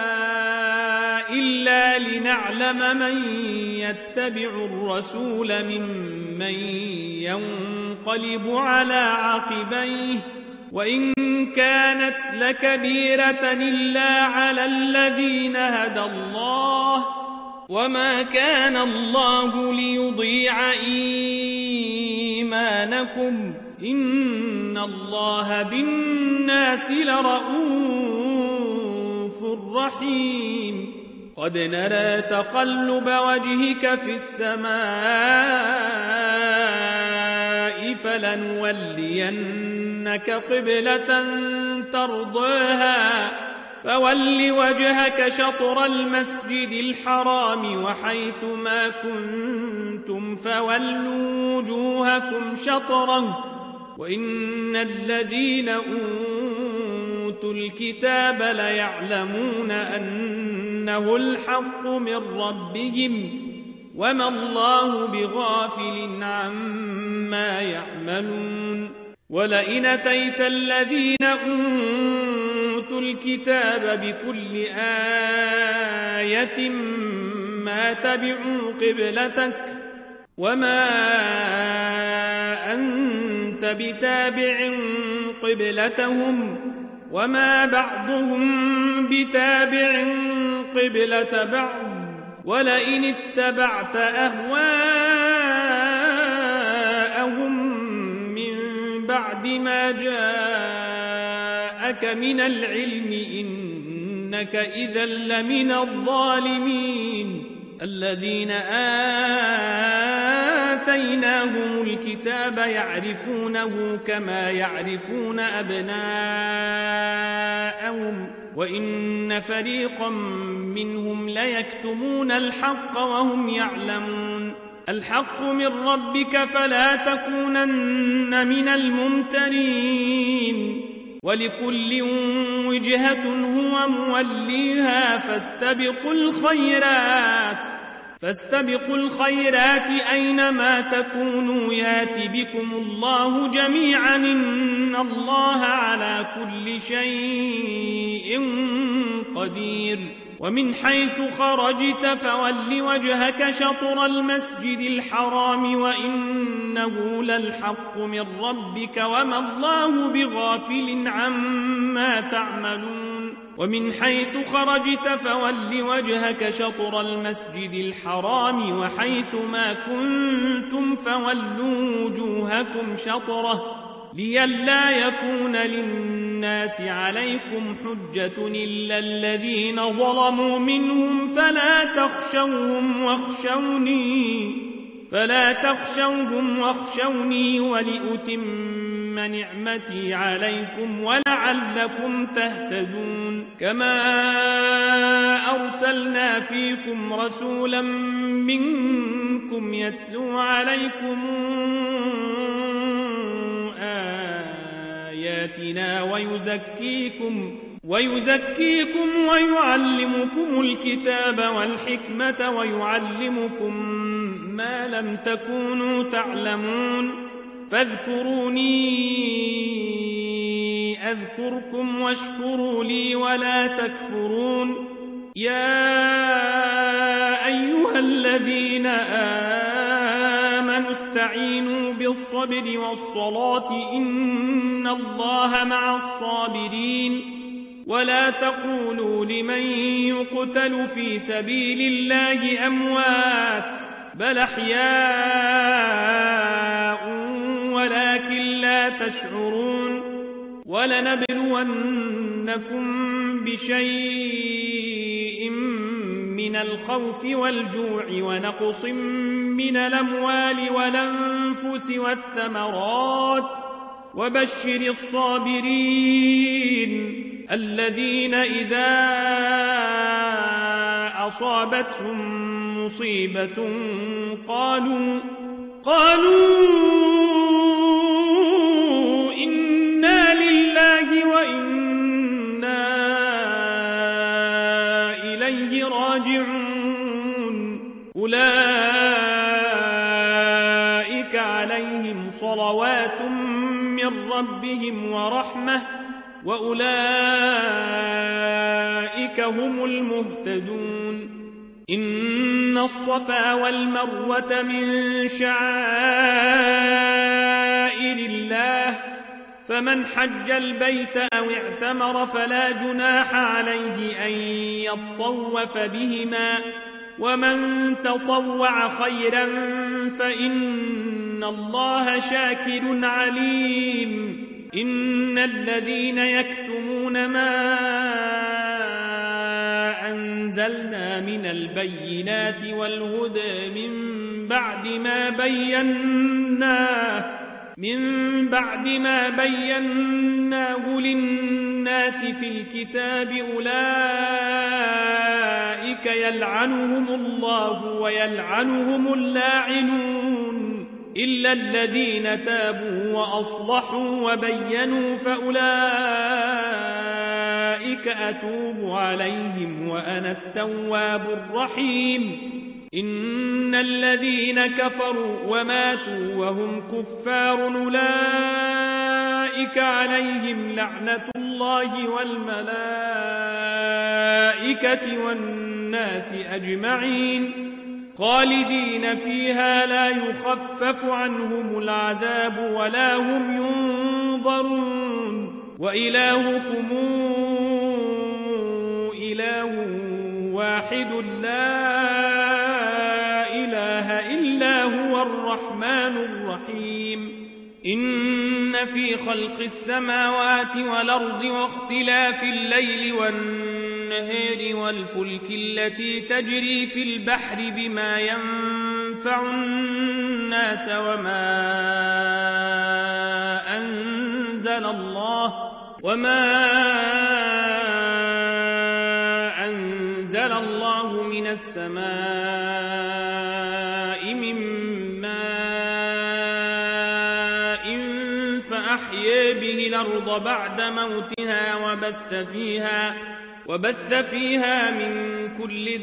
إلا لنعلم من يتبع الرسول ممن ينقلب على عقبيه وإن كانت لكبيرة إلا على الذين هدى الله وما كان الله ليضيع إيمانكم إن الله بالناس لرؤوف رحيم قد نرى تقلب وجهك في السماء فلنولينك قبلة ترضاها فول وجهك شطر المسجد الحرام وحيث ما كنتم فولوا وجوهكم شطره وإن الذين أوتوا الكتاب ليعلمون أنه الحق من ربهم وما الله بغافل عما يعملون ولئن أتيت الذين أوتوا الكتاب بكل آية ما تبعوا قبلتك وما أنت بتابع قبلتهم وما بعضهم بتابع قبلة بعض ولئن اتبعت أهواءهم من بعد ما جاءك من العلم إنك إذا لمن الظالمين الذين آتيناهم الكتاب يعرفونه كما يعرفون أبناءهم وإن فريقا منهم ليكتمون الحق وهم يعلمون الحق من ربك فلا تكونن من الممترين ولكل وجهة هو موليها فاستبقوا الخيرات فاستبقوا الخيرات أينما تكونوا يات بكم الله جميعا إن الله على كل شيء قدير ومن حيث خرجت فول وجهك شطر المسجد الحرام وإنه للحق من ربك وما الله بغافل عما تعملون ومن حيث خرجت فول وجهك شطر المسجد الحرام وحيث ما كنتم فولوا وجوهكم شطره لئلا يكون للناس الناس عليكم حجة إلا الذين ظلموا منهم فلا تخشوهم واخشوني فلا تخشوهم واخشوني ولأتم نعمتي عليكم ولعلكم تهتدون كما أرسلنا فيكم رسولا منكم يتلو عليكم آياتنا ويزكيكم ويزكيكم ويعلمكم الكتاب والحكمة ويعلمكم ما لم تكونوا تعلمون فاذكروني أذكركم واشكروا لي ولا تكفرون يا أيها الذين آمنوا استعينوا بالصبر والصلاة إن الله مع الصابرين ولا تقولوا لمن يقتل في سبيل الله أموات بل أحياء ولكن لا تشعرون ولنبلونكم بشيء من الخوف والجوع ونقص من الأموال والأنفس والثمرات وبشر الصابرين الذين إذا أصابتهم مصيبة قالوا قالوا إنا لله وإنا إليه راجعون أولئك عليهم صلوات من ربهم ورحمة وأولئك هم المهتدون إن الصفا والمروة من شعائر الله فمن حج البيت أو اعتمر فلا جناح عليه أن يطوف بهما ومن تطوع خيرا فإن الله شاكر عليم إن الذين يكتمون ما أنزلنا من البينات والهدى من بعد ما بيناه من بعد ما بيناه للناس في الكتاب أولئك يلعنهم الله ويلعنهم اللاعنون إلا الذين تابوا وأصلحوا وبينوا فأولئك أتوب عليهم وأنا التواب الرحيم إن الذين كفروا وماتوا وهم كفار أولئك عليهم لعنة الله والملائكة والناس أجمعين خالدين فيها لا يخفف عنهم العذاب ولا هم ينظرون وإلهكم إله واحد لا إله إلا هو الرحمن الرحيم إن في خلق السماوات والأرض واختلاف الليل والنهار والفلك التي تجري في البحر بما ينفع الناس وما أنزل الله وما أنزل الله من السماء من ماء فأحيا به الأرض بعد موتها وبث فيها وبث فيها من كل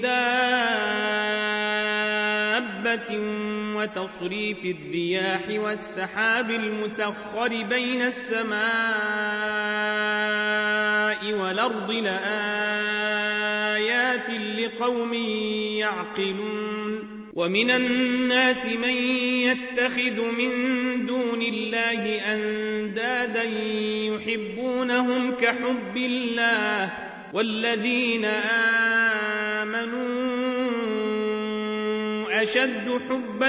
دابة وتصريف الرياح والسحاب المسخر بين السماء والأرض لآيات لقوم يعقلون ومن الناس من يتخذ من دون الله أندادا يحبونهم كحب الله والذين آمنوا أشد حبا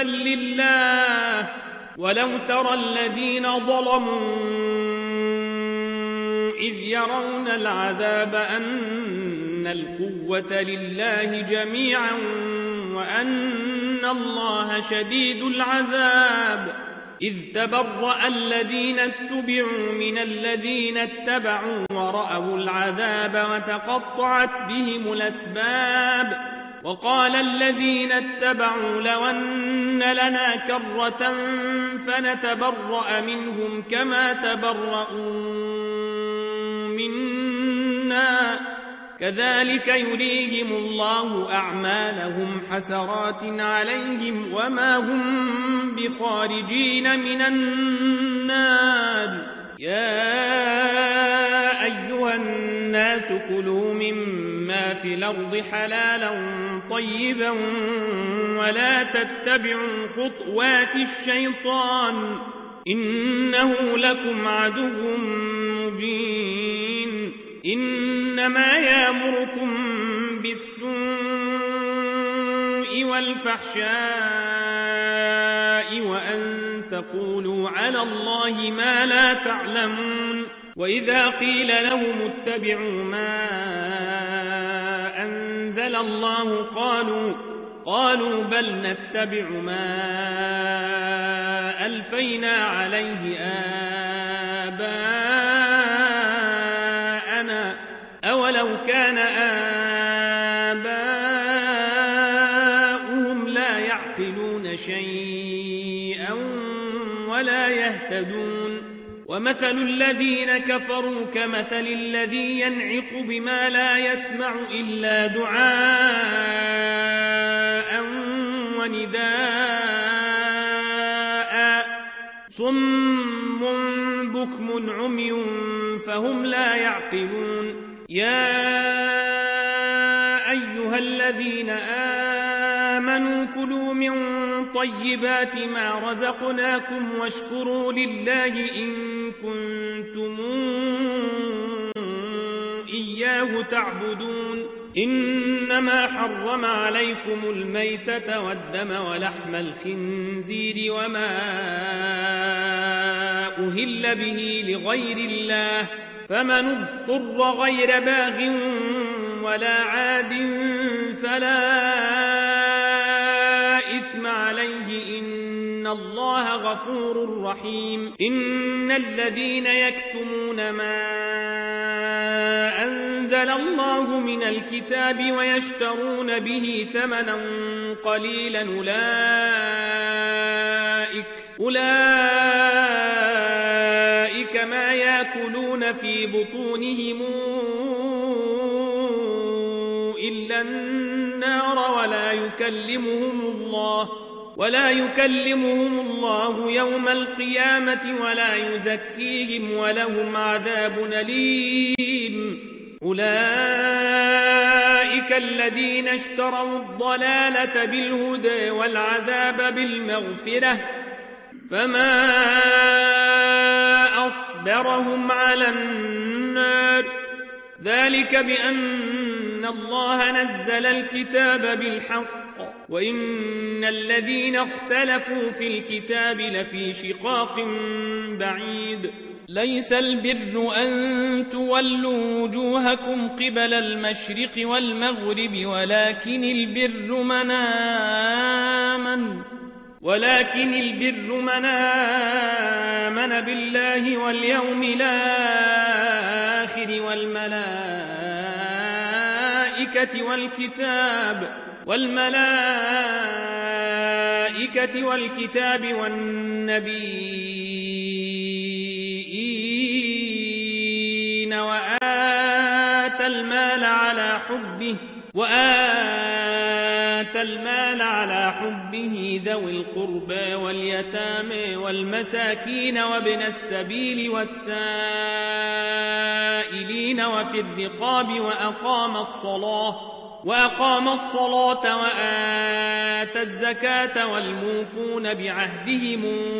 لله ولو ترى الذين ظلموا إذ يرون العذاب أن القوة لله جميعا وأن الله شديد العذاب إذ تبرأ الذين اتبعوا من الذين اتبعوا ورأوا العذاب وتقطعت بهم الأسباب وقال الذين اتبعوا لو أن لنا كرة فنتبرأ منهم كما تبرؤوا منا كذلك يريهم الله أعمالهم حسرات عليهم وما هم بخارجين من النار يا أيها الناس كلوا مما في الأرض حلالا طيبا ولا تتبعوا خطوات الشيطان إنه لكم عدو مبين إنما يأمركم بالسوء والفحشاء وأن تقولوا على الله ما لا تعلمون وإذا قيل لهم اتبعوا ما أنزل الله قالوا قالوا بل نتبع ما ألفينا عليه آباءنا أولو كان آباؤهم لا يعقلون شيئا ولا يهتدون ومثل الذين كفروا كمثل الذي ينعق بما لا يسمع إلا دعاء ونداء صم بكم عمي فهم لا يعقلون يا أيها الذين آمنوا كلوا من طيبات ما رزقناكم واشكروا لله إن كنتم إياه تعبدون إنما حرم عليكم الميتة والدم ولحم الخنزير وما أهل به لغير الله فمن اضطر غير باغ ولا عاد فلا إثم عليه إن الله غفور رحيم إن الذين يكتمون ما أنزل الله من الكتاب ويشترون به ثمنا قليلا أولئك أولئك ما يأكلون في بطونهم إلا النار ولا يكلمهم الله ولا يكلمهم الله يوم القيامة ولا يزكيهم ولهم عذاب أليم أولئك الذين اشتروا الضلالة بالهدى والعذاب بالمغفرة فما أصبرهم على النار ذلك بأن الله نزل الكتاب بالحق وإن الذين اختلفوا في الكتاب لفي شقاق بعيد ليس البر أن تولوا وجوهكم قبل المشرق والمغرب ولكن البر من آمن ولكن البر من آمن بالله واليوم الآخر والملائكة والكتاب والملائكة والكتاب والنبيين وآتى المال على حبه وآتى المال على حبه ذوي القربى واليتامى والمساكين وابن السبيل والسائلين وفي الرقاب وأقام الصلاة وأقام الصلاة وآتى الزكاة والموفون بعهدهم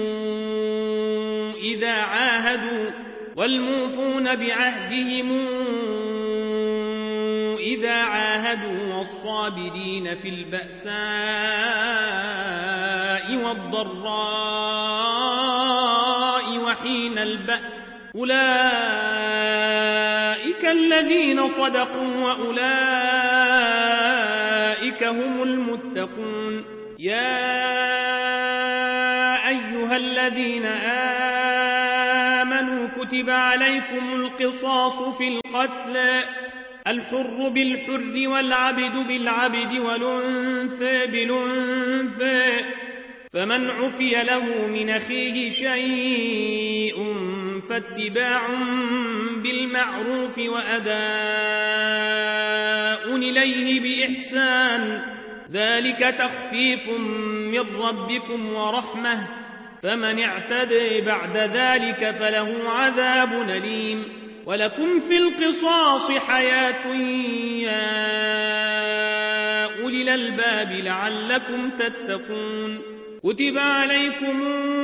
إذا عاهدوا والموفون بعهدهم إذا عاهدوا والصابرين في البأساء والضراء وحين البأس أولئك الذين صدقوا وأولئك هم المتقون. يا أيها الذين آمنوا كتب عليكم القصاص في القتلى، الحر بالحر والعبد بالعبد والأنثى بالأنثى، فمن عفي له من أخيه شيء فاتباع بالمعروف وأداء إليه بإحسان، ذلك تخفيف من ربكم ورحمة، فمن اعتدى بعد ذلك فله عذاب أليم. ولكم في القصاص حياة يا أولي الألباب لعلكم تتقون. كتب عليكم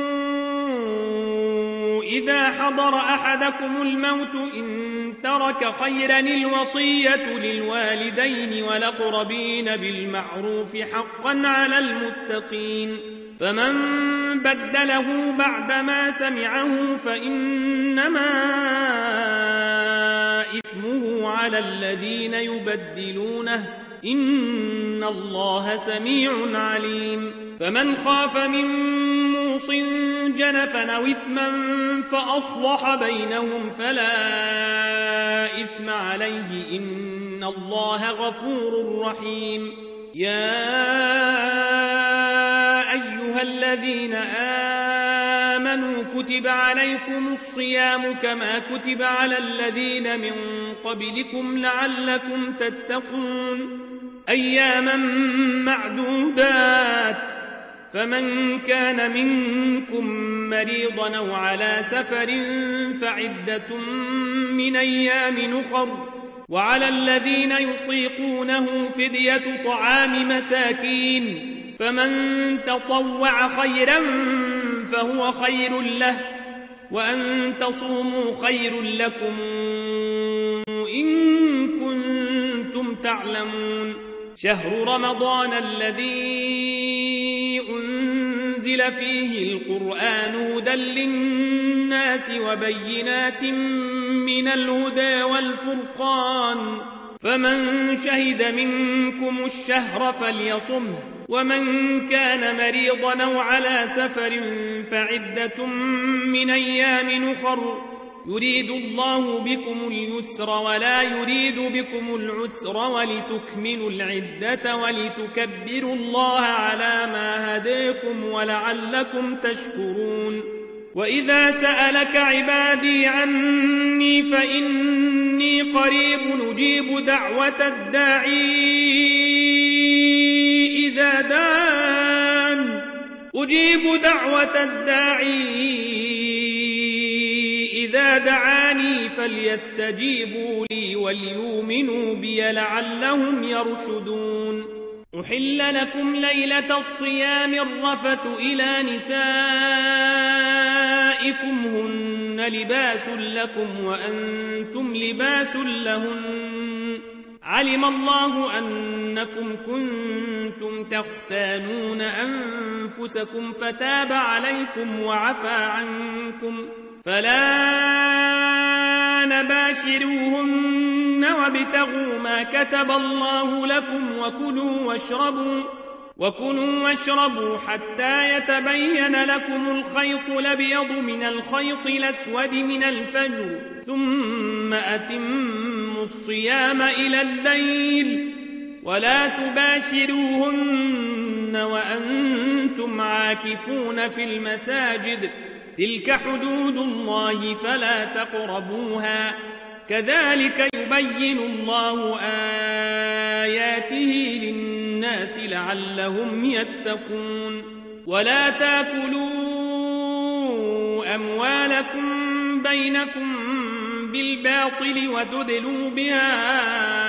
إذا حضر أحدكم الموت إن ترك خيرا الوصية للوالدين والأقربين بالمعروف حقا على المتقين، فمن بدله بعدما سمعه فإنما إثمه على الذين يبدلونه، إن الله سميع عليم. فمن خاف من موص جنفا أو إثما فأصلح بينهم فلا إثم عليه، إن الله غفور رحيم. يا أيها الذين آمنوا كتب عليكم الصيام كما كتب على الذين من قبلكم لعلكم تتقون، أياما معدودات، فمن كان منكم مريضا أو على سفر فعدة من أيام أخر، وعلى الذين يطيقونه فدية طعام مساكين، فمن تطوع خيرا فهو خير له، وأن تصوموا خير لكم إن كنتم تعلمون. شهر رمضان الذي أنزل فيه القرآن هدى للناس وبينات من الهدى والفرقان، فمن شهد منكم الشهر فليصمه، ومن كان مريضا أو على سفر فعدة من أيام أخر، يريد الله بكم اليسر ولا يريد بكم العسر ولتكملوا العدة ولتكبروا الله على ما هداكم ولعلكم تشكرون. وإذا سألك عبادي عني فإني قريب نجيب دعوة الداعي إذا دعان أجيب دعوة الداعي إذا دعاني فليستجيبوا لي وليؤمنوا بي لعلهم يرشدون. أحل لكم ليلة الصيام الرفث إلى نسائكم هن لباس لكم وأنتم لباس لهن، علم الله أنكم كنتم تختانون أنفسكم فتاب عليكم وعفى عنكم، فلا نباشروهن وابتغوا ما كتب الله لكم وكلوا واشربوا وكلوا واشربوا حتى يتبين لكم الخيط الأبيض من الخيط الأسود من الفجر، ثم أتموا الصيام إلى الليل، ولا تباشروهن وأنتم عاكفون في المساجد، تلك حدود الله فلا تقربوها، كذلك يبين الله آياته للناس لعلهم يتقون. ولا تاكلوا أموالكم بينكم بالباطل وتدلوا بها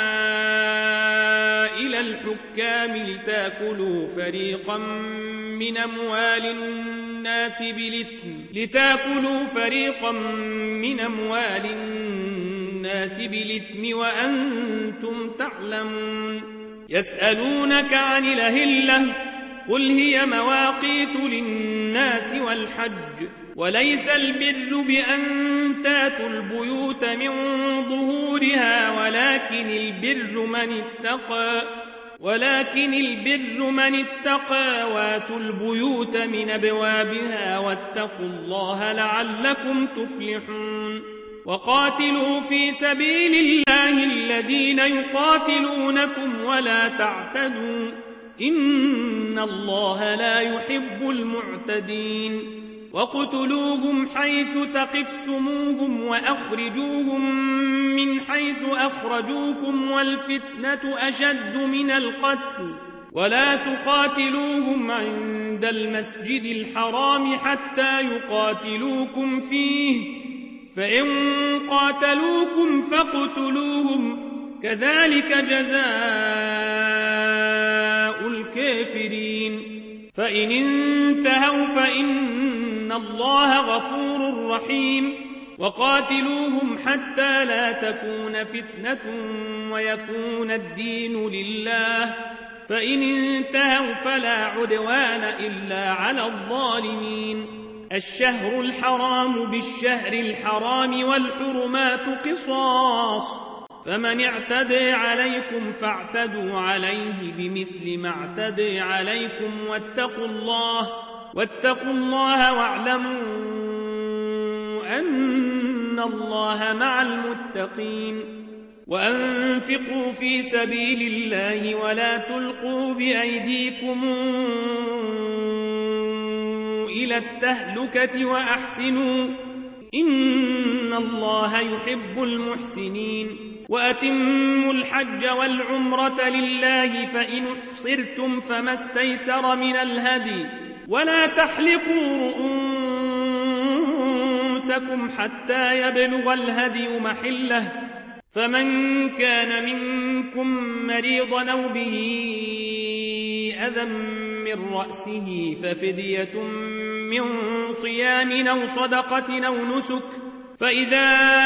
إلى الحكام لتاكلوا فريقا من أموال الناس بالإثم لتاكلوا فريقا من أموال الناس بالإثم وأنتم تعلمون. يسألونك عن الأهلة قل هي مواقيت للناس والحج وليس البر بأن تاتوا البيوت من ظهورها ولكن البر من اتقى ولكن البر من اتقى واتوا البيوت من أبوابها واتقوا الله لعلكم تفلحون وقاتلوا في سبيل الله الذين يقاتلونكم ولا تعتدوا إن الله لا يحب المعتدين وقتلوهم حيث ثقفتموهم وأخرجوهم من حيث أخرجوكم والفتنة أشد من القتل ولا تقاتلوهم عند المسجد الحرام حتى يقاتلوكم فيه فإن قاتلوكم فاقتلوهم كذلك جزاء الكافرين فإن انتهوا فإن الله غفور رحيم وقاتلوهم حتى لا تكون فتنة ويكون الدين لله فإن انتهوا فلا عدوان إلا على الظالمين الشهر الحرام بالشهر الحرام والحرمات قصاص فمن اعتدى عليكم فاعتدوا عليه بمثل ما اعتدى عليكم واتقوا الله واتقوا الله واعلموا أن الله مع المتقين وأنفقوا في سبيل الله ولا تلقوا بأيديكم إلى التهلكة وأحسنوا إن الله يحب المحسنين وأتموا الحج والعمرة لله فإن احصرتم فما استيسر من الهدي ولا تحلقوا رؤوسكم حتى يبلغ الهدي محله فمن كان منكم مريضا أو به أذى من رأسه ففدية من صيام أو صدقة أو نسك فإذا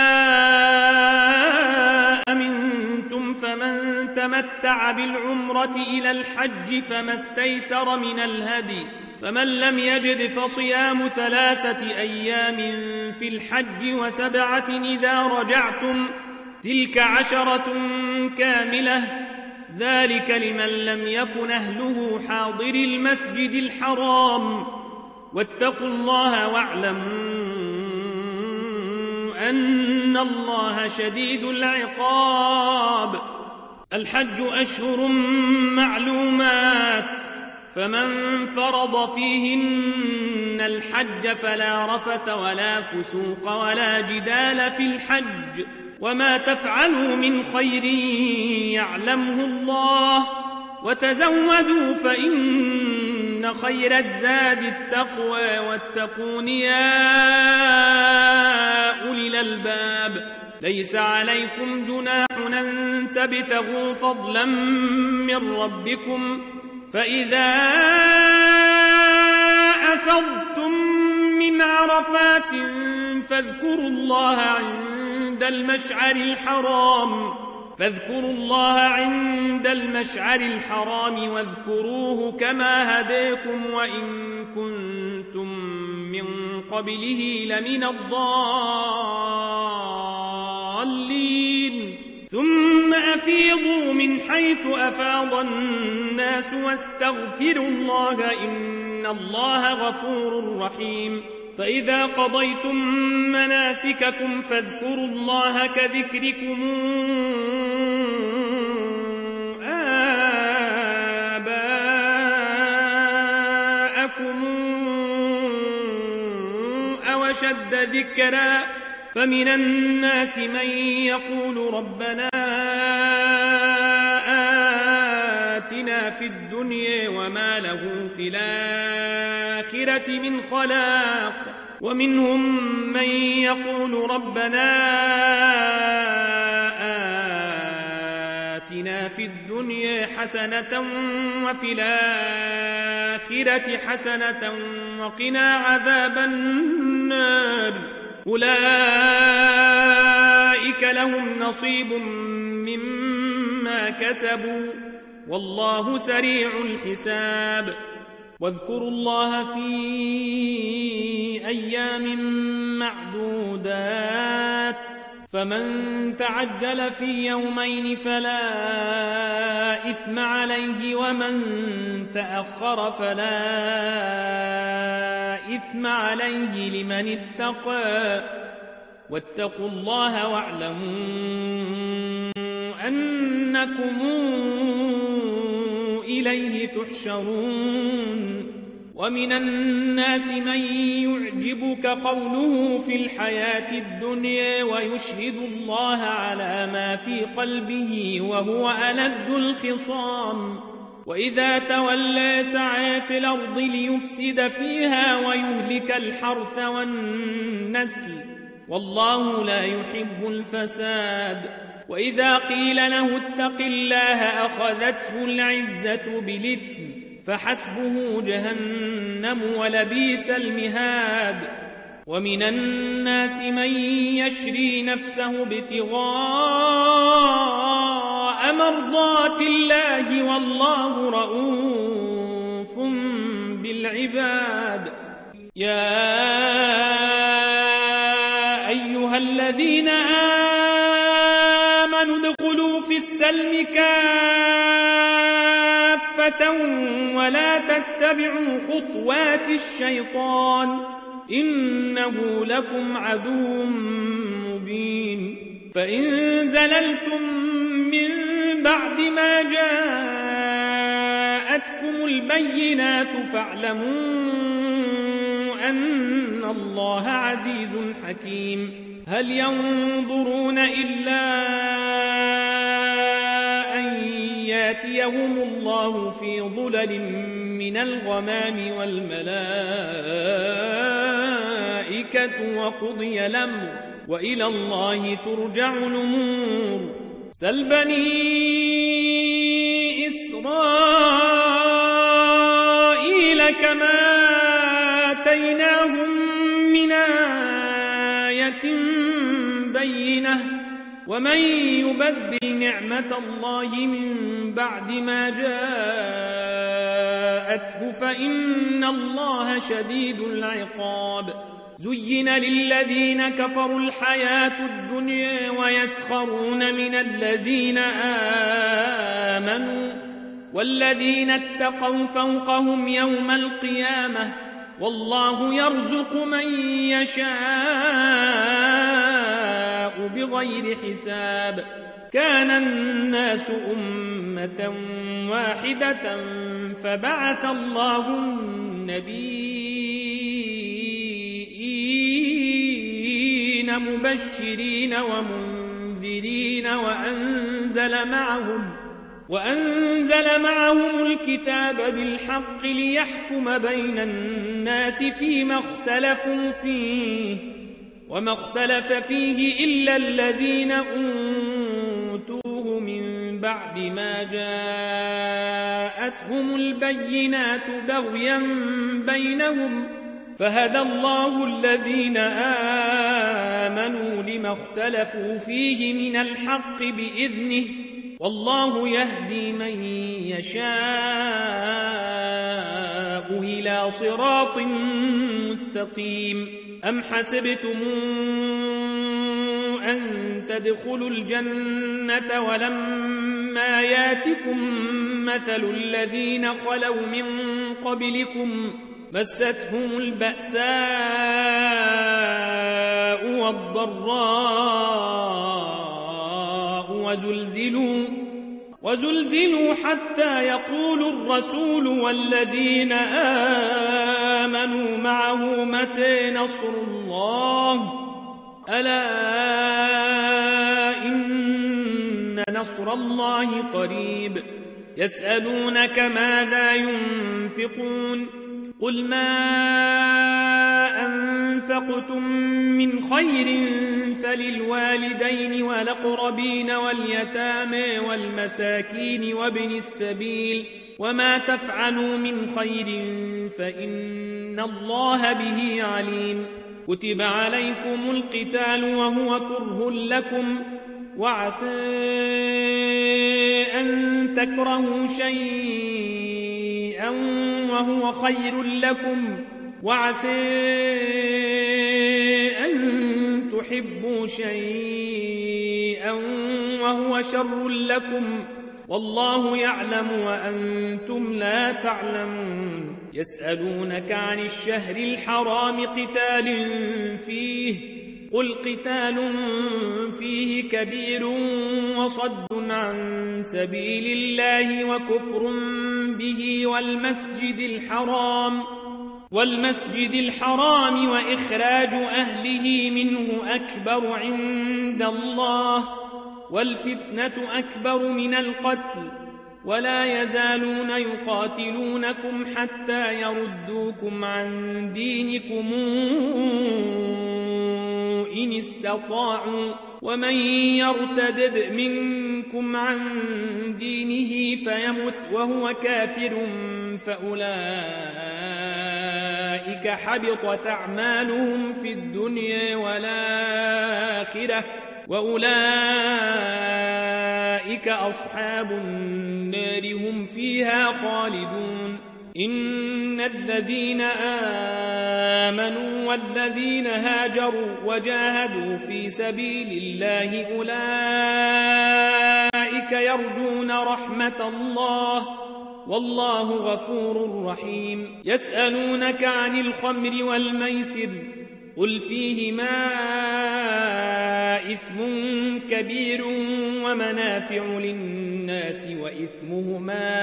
أمنتم فمن تمتع بالعمرة إلى الحج فما استيسر من الهدي فمن لم يجد فصيام ثلاثة أيام في الحج وسبعة إذا رجعتم تلك عشرة كاملة ذلك لمن لم يكن أهله حاضر المسجد الحرام واتقوا الله واعلموا أن الله شديد العقاب الحج أشهر معلومات فمن فرض فيهن الحج فلا رفث ولا فسوق ولا جدال في الحج وما تفعلوا من خير يعلمه الله وتزودوا فإن خير الزاد التقوى واتقون يا أولي الألباب ليس عليكم جناح أن تبتغوا فضلا من ربكم فإذا أفضتم من عرفات فاذكروا الله عند المشعر الحرام فاذكروا الله عند المشعر الحرام واذكروه كما هداكم وإن كنتم من قبله لمن الضالين ثم أفيضوا من حيث أفاض الناس واستغفروا الله إن الله غفور رحيم فإذا قضيتم مناسككم فاذكروا الله كذكركم آباءكم أو أشد ذكرا فمن الناس من يقول ربنا آتنا في الدنيا وما له في الآخرة من خلاق ومنهم من يقول ربنا آتنا في الدنيا حسنة وفي الآخرة حسنة وقنا عذاب النار أولئك لهم نصيب مما كسبوا والله سريع الحساب واذكروا الله في أيام معدودات فمن تعجل في يومين فلا إثم عليه ومن تأخر فلا إثم عليه لمن اتقى واتقوا الله واعلموا أنكم إليه تحشرون ومن الناس من يعجبك قوله في الحياة الدنيا ويشهد الله على ما في قلبه وهو ألد الخصام وإذا تولى سعى في الأرض ليفسد فيها ويهلك الحرث والنسل والله لا يحب الفساد وإذا قيل له اتق الله أخذته العزة بالإثم فحسبه جهنم ولبئس المهاد ومن الناس من يشري نفسه ابتغاء مرضات الله والله رؤوف بالعباد يا أيها الذين آمنوا ادخلوا في السلم كافة ولا تتبعوا خطوات الشيطان إنه لكم عدو مبين فإن زللتم من بعد ما جاءتكم البينات فاعلموا أن الله عزيز حكيم هل ينظرون إلا أن ياتيهم الله في ظلل من الغمام والملائكة وقضي الأمر وإلى الله ترجع الأمور سل بني إسرائيل كما آتيناهم من آية بينة ومن يبدل نعمة الله من بعد ما جاءته فإن الله شديد العقاب زين للذين كفروا الحياة الدنيا ويسخرون من الذين آمنوا والذين اتقوا فوقهم يوم القيامة والله يرزق من يشاء بغير حساب كان الناس أمة واحدة فبعث الله النبيين مبشرين ومنذرين وأنزل معهم وأنزل معهم الكتاب بالحق ليحكم بين الناس فيما اختلفوا فيه وما اختلف فيه إلا الذين أوتوه من بعد ما جاءتهم البينات بغيا بينهم فهدى الله الذين آمنوا لما اختلفوا فيه من الحق بإذنه والله يهدي من يشاء إلى صراط مستقيم أم حسبتم أن تدخلوا الجنة ولما ياتكم مثل الذين خلوا من قبلكم مستهم البأساء والضراء وزلزلوا وزلزلوا حتى يقول الرسول والذين آمنوا معه متى نصر الله ألا إن نصر الله قريب يسألونك ماذا ينفقون قل ما أنفقتم من خير فللوالدين والأقربين واليتامى والمساكين وابن السبيل وما تفعلوا من خير فإن الله به عليم كتب عليكم القتال وهو كره لكم وعسى أن تكرهوا شيئا شيئا وهو خير لكم وعسى أن تحبوا شيئا وهو شر لكم والله يعلم وأنتم لا تعلمون يسألونك عن الشهر الحرام قتال فيه قل قتال فيه كبير وصد عن سبيل الله وكفر به والمسجد الحرام والمسجد الحرام وإخراج أهله منه أكبر عند الله والفتنة أكبر من القتل ولا يزالون يقاتلونكم حتى يردوكم عن دينكم إن استطاعوا ومن يرتدد منكم عن دينه فيمت وهو كافر فأولئك حبطت أعمالهم في الدنيا والآخرة وأولئك أصحاب النار هم فيها خالدون إن الذين آمنوا والذين هاجروا وجاهدوا في سبيل الله أولئك يرجون رحمة الله والله غفور رحيم يسألونك عن الخمر والميسر قل فيهما إثم كبير ومنافع للناس وإثمهما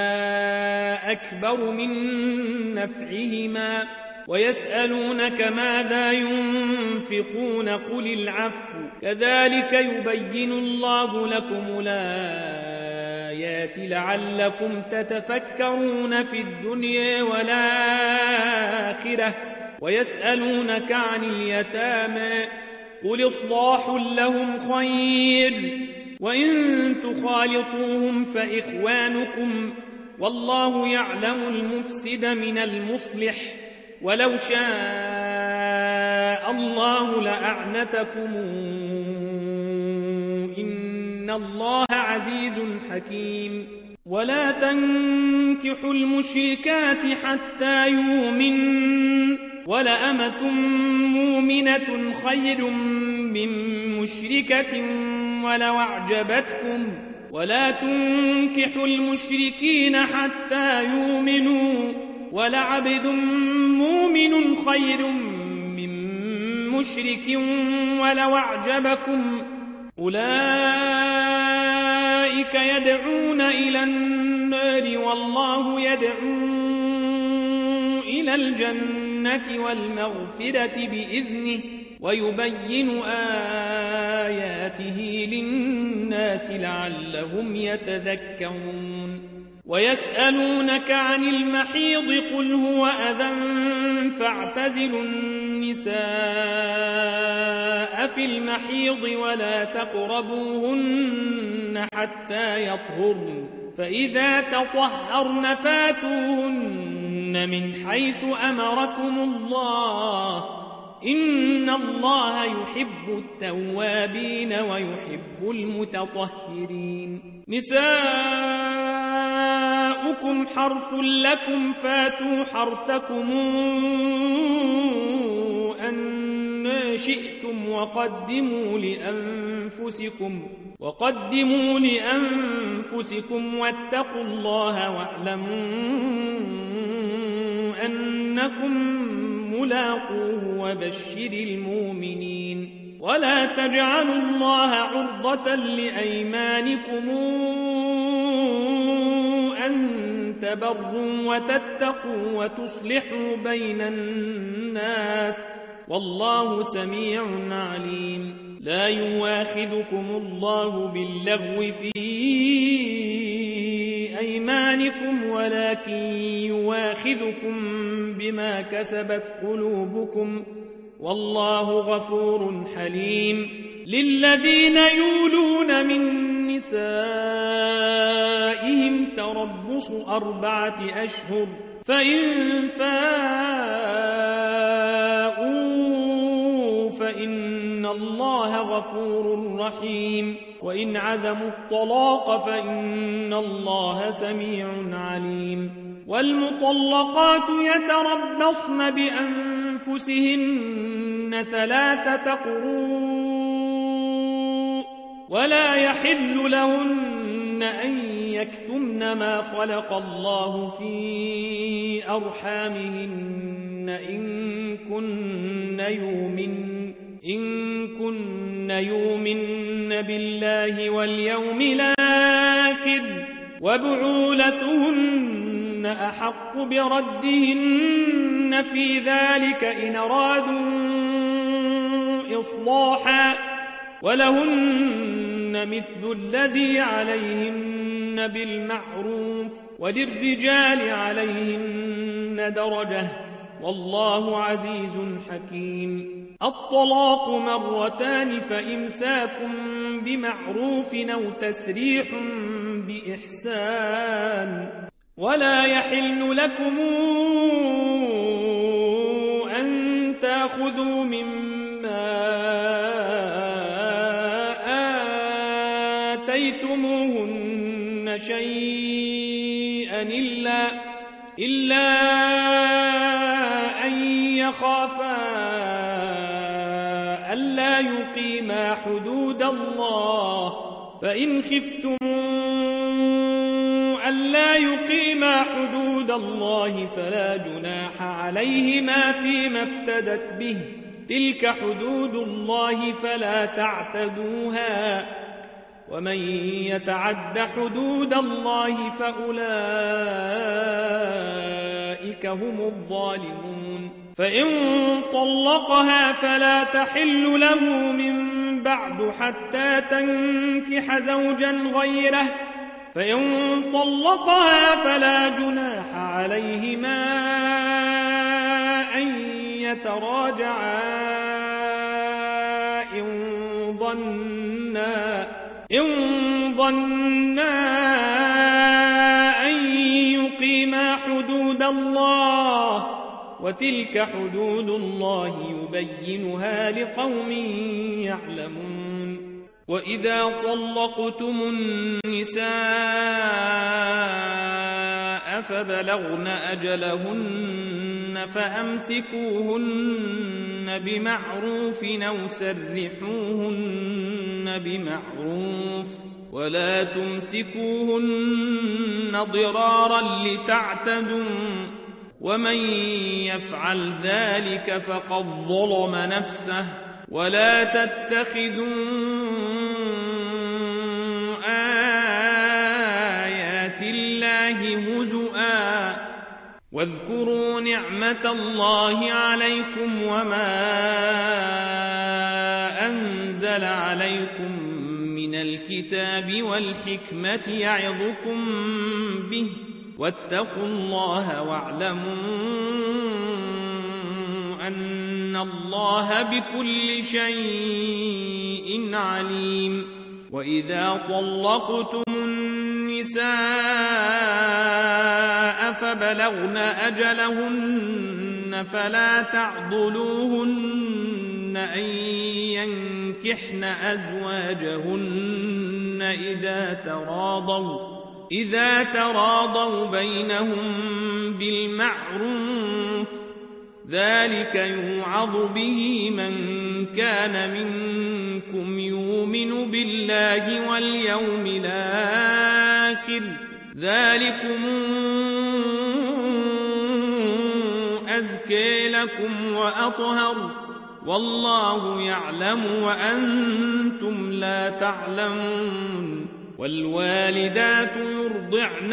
أكبر من نفعهما ويسألونك ماذا ينفقون قل العفو كذلك يبين الله لكم الآيات لعلكم تتفكرون في الدنيا والآخرة ويسألونك عن اليتامى قل إصلاح لهم خير وإن تخالطوهم فإخوانكم والله يعلم المفسد من المصلح ولو شاء الله لأعنتكم إن الله عزيز حكيم ولا تنكحوا المشركات حتى يؤمنوا ولأمة مؤمنة خير من مشركة ولو أعجبتكم ولا تنكحوا المشركين حتى يؤمنوا ولعبد مؤمن خير من مشرك ولو أعجبكم أولئك يدعون إلى النار والله يدعو إلى الجنة والمغفرة بإذنه ويبين آياته للناس لعلهم يتذكرون ويسألونك عن المحيض قل هو أذى فاعتزلوا النساء في المحيض ولا تقربوهن حتى يطهرن فإذا تطهرن فاتوهن من حيث أمركم الله إن الله يحب التوابين ويحب المتطهرين نساؤكم حرث لكم فاتوا حرثكم أن شئتم وقدموا لأنفسكم وقدموا لأنفسكم واتقوا الله واعلموا أنكم ملاقوه وبشر المؤمنين ولا تجعلوا الله عرضة لأيمانكم أن تبروا وتتقوا وتصلحوا بين الناس والله سميع عليم لا يواخذكم الله باللغو في أيمانكم ولكن يواخذكم بما كسبت قلوبكم والله غفور حليم للذين يولون من نسائهم تربص أربعة أشهر فإن فاءوا فإن الله غفور رحيم وإن عزموا الطلاق فإن الله سميع عليم والمطلقات يتربصن بأنفسهن ثلاثة قروء ولا يحل لهن أن يكتمن ما خلق الله في أرحامهن إن كن يؤمن إن كن يؤمن بالله واليوم الآخر وبعولتهن أحق بردهن في ذلك إن أرادوا إصلاحا ولهن مثل الذي عليهن بالمعروف وللرجال عليهن درجة والله عزيز حكيم الطلاق مرتان فإمساك بمعروف أو تسريح بإحسان ولا يحل لكم أن تأخذوا مما آتيتموهن شيئا إلا, إلا أن يخافا ألا يقيما حدود الله فإن خفتم ألا يقيما حدود الله فلا جناح عليهما فيما افتدت به تلك حدود الله فلا تعتدوها ومن يتعد حدود الله فأولئك هم الظالمون فإن طلقها فلا تحل له من بعد حتى تنكح زوجا غيره فإن طلقها فلا جناح عليهما أن يتراجعا إن ظنا إن ظنا أن يقيما حدود الله وتلك حدود الله يبينها لقوم يعلمون وإذا طلقتم النساء فبلغن أجلهن فأمسكوهن بمعروف أو سرحوهن بمعروف ولا تمسكوهن ضرارا لتعتدوا ومن يفعل ذلك فقد ظلم نفسه ولا تتخذوا آيات الله هزؤا واذكروا نعمة الله عليكم وما أنزل عليكم من الكتاب والحكمة يعظكم به واتقوا الله واعلموا أن الله بكل شيء عليم وإذا طلقتم النساء فبلغن أجلهن فلا تعضلوهن أن ينكحن أزواجهن إذا تراضوا إذا تراضوا بينهم بالمعروف ذلك يوعظ به من كان منكم يؤمن بالله واليوم الآخر ذلكم أزكى لكم وأطهر والله يعلم وأنتم لا تعلمون والوالدات يرضعن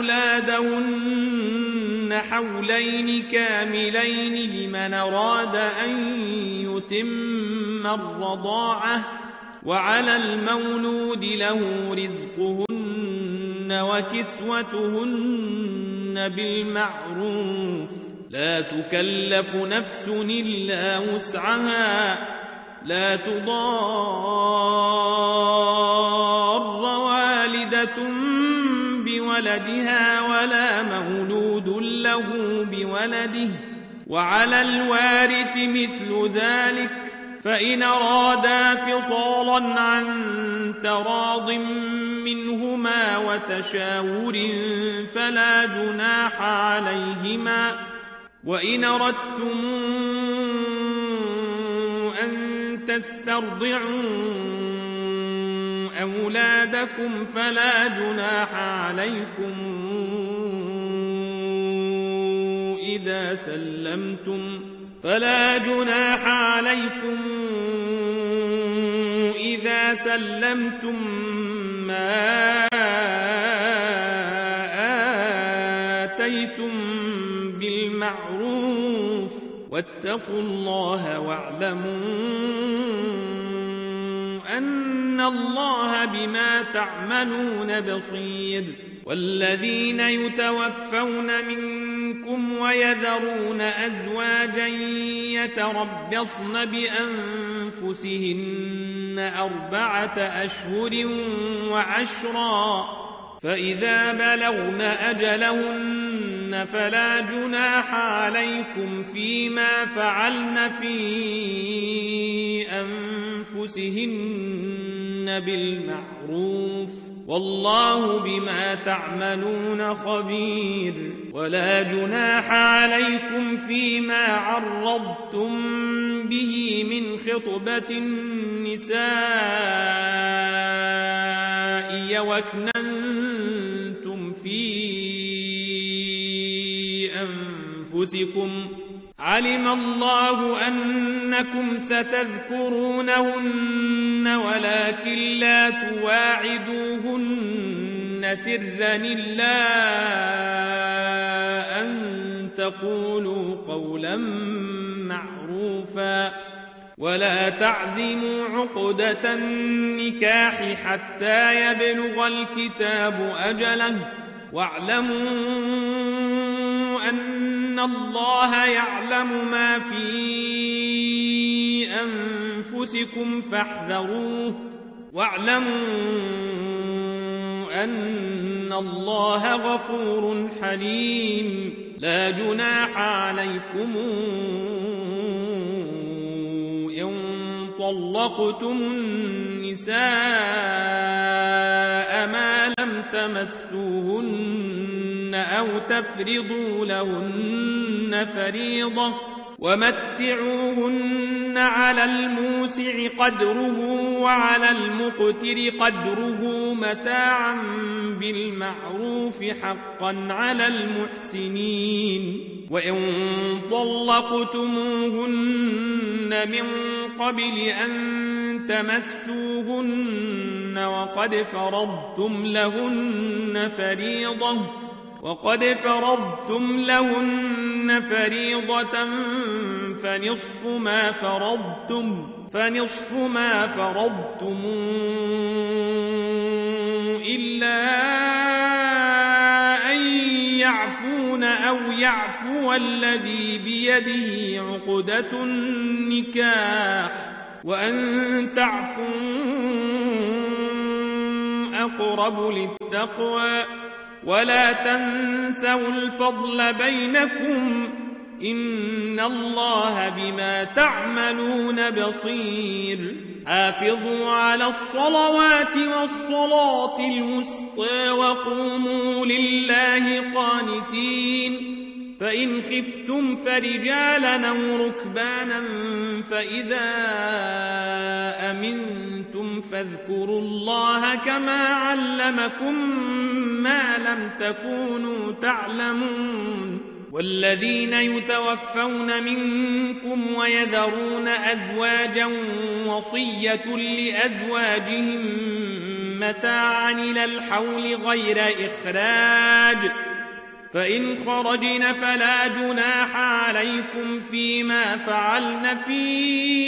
أولادهن حولين كاملين لمن أراد أن يتم الرضاعة وعلى المولود له رزقهن وكسوتهن بالمعروف لا تكلف نفس إلا وسعها لا تضار والدة بولدها ولا مولود له بولده وعلى الوارث مثل ذلك فإن أرادا فصالا عن تراض منهما وتشاور فلا جناح عليهما وإن أردتم أن تسترضعوا أولادكم فلا جناح عليكم إذا سلمتم فلا جناح عليكم إذا سلمتم ما آتيتم بالمعروف واتقوا الله واعلموا أن الله بما تعملون بصير والذين يتوفون منكم ويذرون أزواجا يتربصن بأنفسهن أربعة أشهر وعشرا فإذا بلغن أجلهن فلا جناح عليكم فيما فعلن في أنفسهن بالمعروف والله بما تعملون خبير ولا جناح عليكم فيما عرضتم به من خطبة النساء وأكننتم في أنفسكم علم الله أنكم ستذكرونهن ولكن لا تواعدوهن سرا إلا أن تقولوا قولا معروفا ولا تعزموا عقدة النكاح حتى يبلغ الكتاب أجله واعلموا أن الله يعلم ما في أنفسكم فاحذروه واعلموا أن الله غفور حليم لا جناح عليكم إن طلقتم النساء ما لم تمسوهن أو تفرضوا لهن فريضة ومتعوهن على الموسع قدره وعلى المقتر قدره متاعا بالمعروف حقا على المحسنين وإن طلقتموهن من قبل أن تمسوهن وقد فرضتم لهن فريضة وقد فرضتم لهن فريضة فنصف ما فرضتم فنصف ما فرضتم إلا أن يعفون أو يعفو الذي بيده عقدة النكاح وأن تعفوا أقرب للتقوى ولا تنسوا الفضل بينكم إن الله بما تعملون بصير حافظوا على الصلوات والصلاة الوسطى وقوموا لله قانتين فإن خفتم فرجالا أو ركبانا فإذا أمنتم فاذكروا الله كما علمكم ما لم تكونوا تعلمون والذين يتوفون منكم ويذرون أزواجا وصية لأزواجهم متاعا إلى الحول غير إخراج فإن خرجن فلا جناح عليكم فيما فعلن في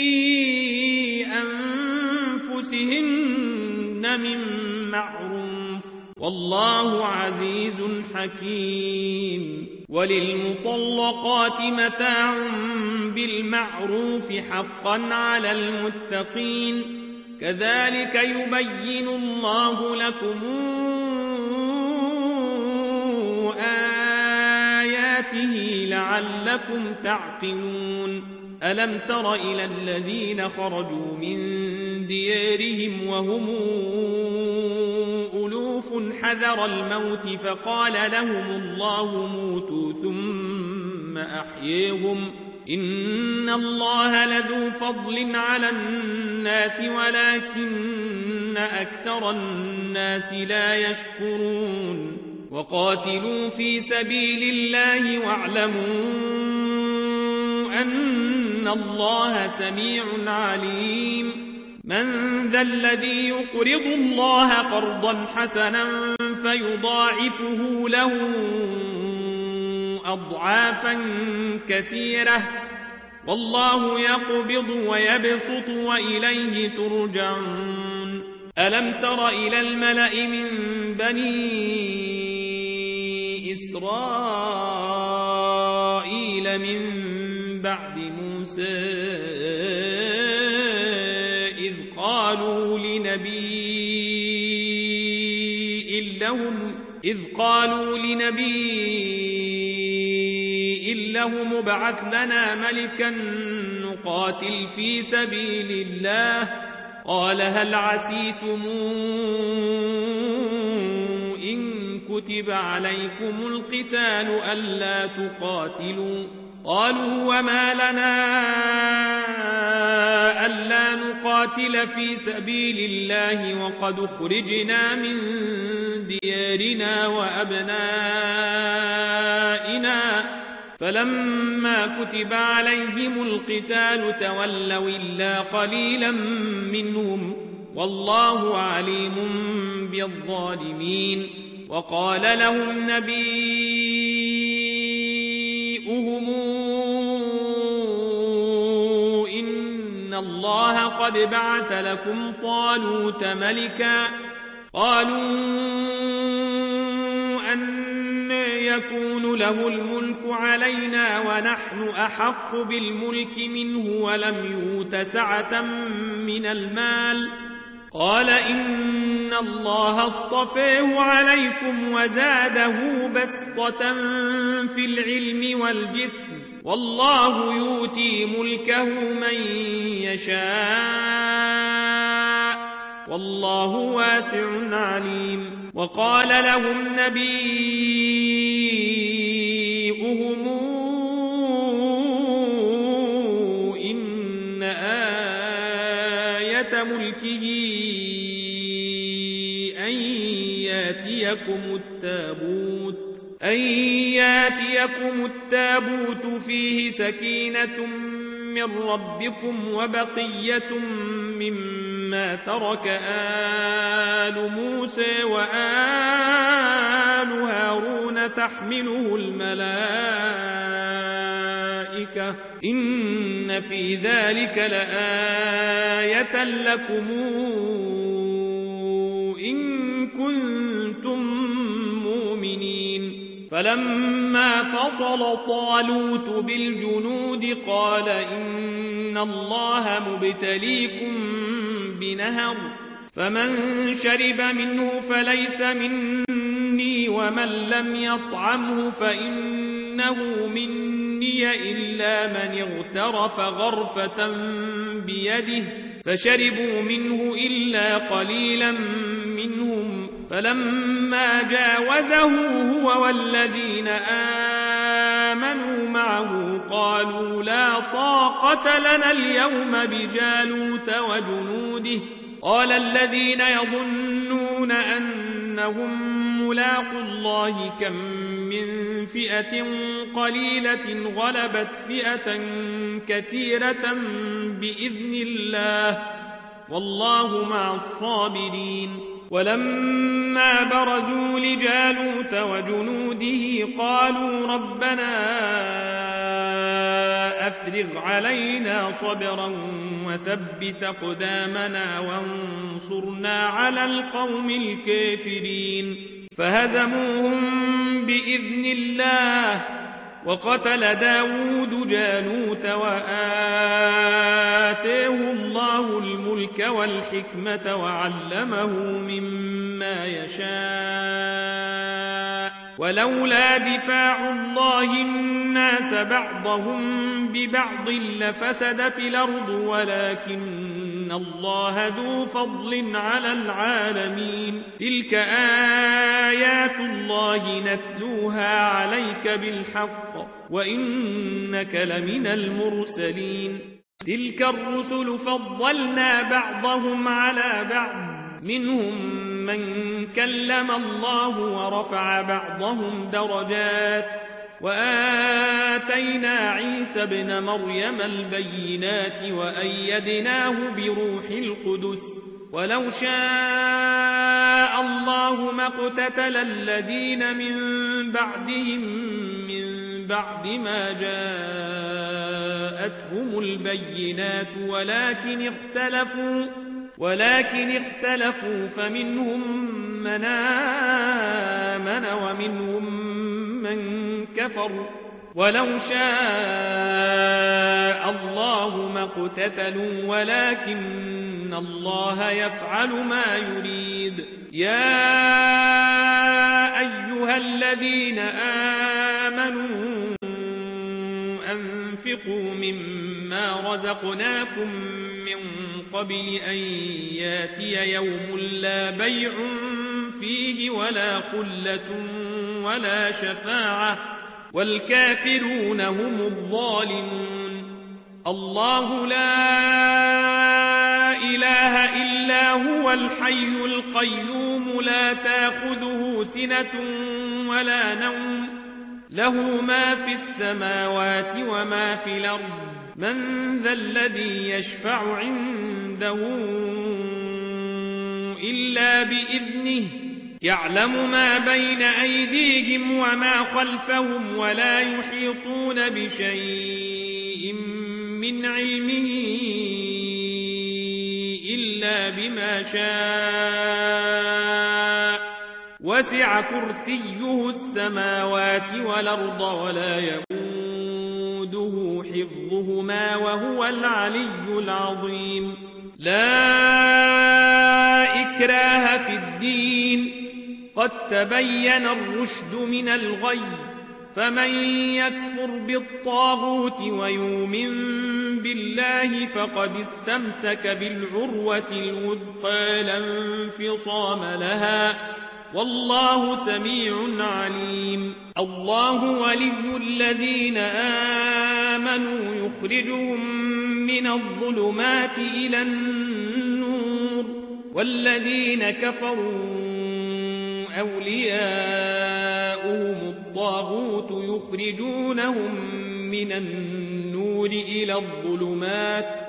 أنفسهن من معروف والله عزيز حكيم وللمطلقات متاع بالمعروف حقا على المتقين كذلك يبين الله لكم آياته لعلكم تعقلون ألم تر إلى الذين خرجوا من ديارهم وهم ألوف حذر الموت فقال لهم الله موتوا ثم أحييهم إن الله لذو فضل على الناس ولكن أكثر الناس لا يشكرون وقاتلوا في سبيل الله واعلموا أن الله سميع عليم من ذا الذي يقرض الله قرضا حسنا فيضاعفه له أضعافا كثيرة والله يقبض ويبسط وإليه ترجعون ألم تر إلى الملأ من بني إسرائيل من بعد موسى إذ قالوا لنبي لهم إذ قالوا لنبي لهم ابعث لنا ملكا نقاتل في سبيل الله قال هل عسيتم إن كتب عليكم القتال ألا تقاتلوا قالوا وما لنا ألا نقاتل في سبيل الله وقد خرجنا من ديارنا وأبنائنا فلما كتب عليهم القتال تولوا إلا قليلا منهم والله عليم بالظالمين وقال لهم نبيهم إن الله قد بعث لكم طالوت ملكا قالوا أن يكون له الملك علينا ونحن أحق بالملك منه ولم يؤت سعة من المال قال إن الله اصطفاه عليكم وزاده بسطة في العلم والجسم والله يؤتي ملكه من يشاء والله واسع عليم وقال لهم نبيهم إن آية ملكه أن ياتيكم التابوت أن ياتيكم التابوت فيه سكينة من ربكم وبقية مما ترك آل موسى وآل هارون تحمله الملائكة إن في ذلك لآية لكم إن كنتم مؤمنين فلما فصل طالوت بالجنود قال إن الله مبتليكم بنهر فمن شرب منه فليس مني ومن لم يطعمه فإنه مني إلا من اغترف غرفة بيده فشربوا منه إلا قليلا منهم فلما جاوزه هو والذين آمنوا معه قالوا لا طاقة لنا اليوم بجالوت وجنوده قال الذين يظنون أنهم ملاقوا الله كم من فئة قليلة غلبت فئة كثيرة بإذن الله والله مع الصابرين ولما برزوا لجالوت وجنوده قالوا ربنا أفرغ علينا صبرا وثبت أقدامنا وانصرنا على القوم الكافرين فهزموهم بإذن الله وقتل داود جالوت وآتاه الله الملك والحكمة وعلمه مما يشاء ولولا دفاع الله الناس بعضهم ببعض لفسدت الأرض ولكن الله ذو فضل على العالمين. تلك آيات الله نتلوها عليك بالحق وإنك لمن المرسلين. تلك الرسل فضلنا بعضهم على بعض منهم من كلم الله ورفع بعضهم درجات وآتينا عيسى ابن مريم البينات وأيدناه بروح القدس ولو شاء الله ما اقتتل الذين من بعدهم من بعد ما جاءتهم البينات ولكن اختلفوا ولكن اختلفوا فمنهم من آمن ومنهم من كفر ولو شاء الله ما اقتتلوا ولكن الله يفعل ما يريد. يا أيها الذين آمنوا أنفقوا مما رزقناكم من قبل أن ياتي يوم لا بيع فيه ولا خلة ولا شفاعة والكافرون هم الظالمون. الله لا إله إلا هو الحي القيوم لا تأخذه سنة ولا نوم له ما في السماوات وما في الأرض من ذا الذي يشفع عنده إلا بإذنه يعلم ما بين أيديهم وما خلفهم ولا يحيطون بشيء من علمه إلا بما شاء وسع كرسيه السماوات والأرض ولا يؤوده حفظهما وهو العلي العظيم. لا إكراه في الدين قد تبين الرشد من الغي فمن يكفر بالطاغوت ويؤمن بالله فقد استمسك بالعروة الوثقى لا انفصام لها والله سميع عليم. الله ولي الذين آمنوا يخرجهم من الظلمات إلى النور والذين كفروا أولياؤهم الطاغوت يخرجونهم من النور إلى الظلمات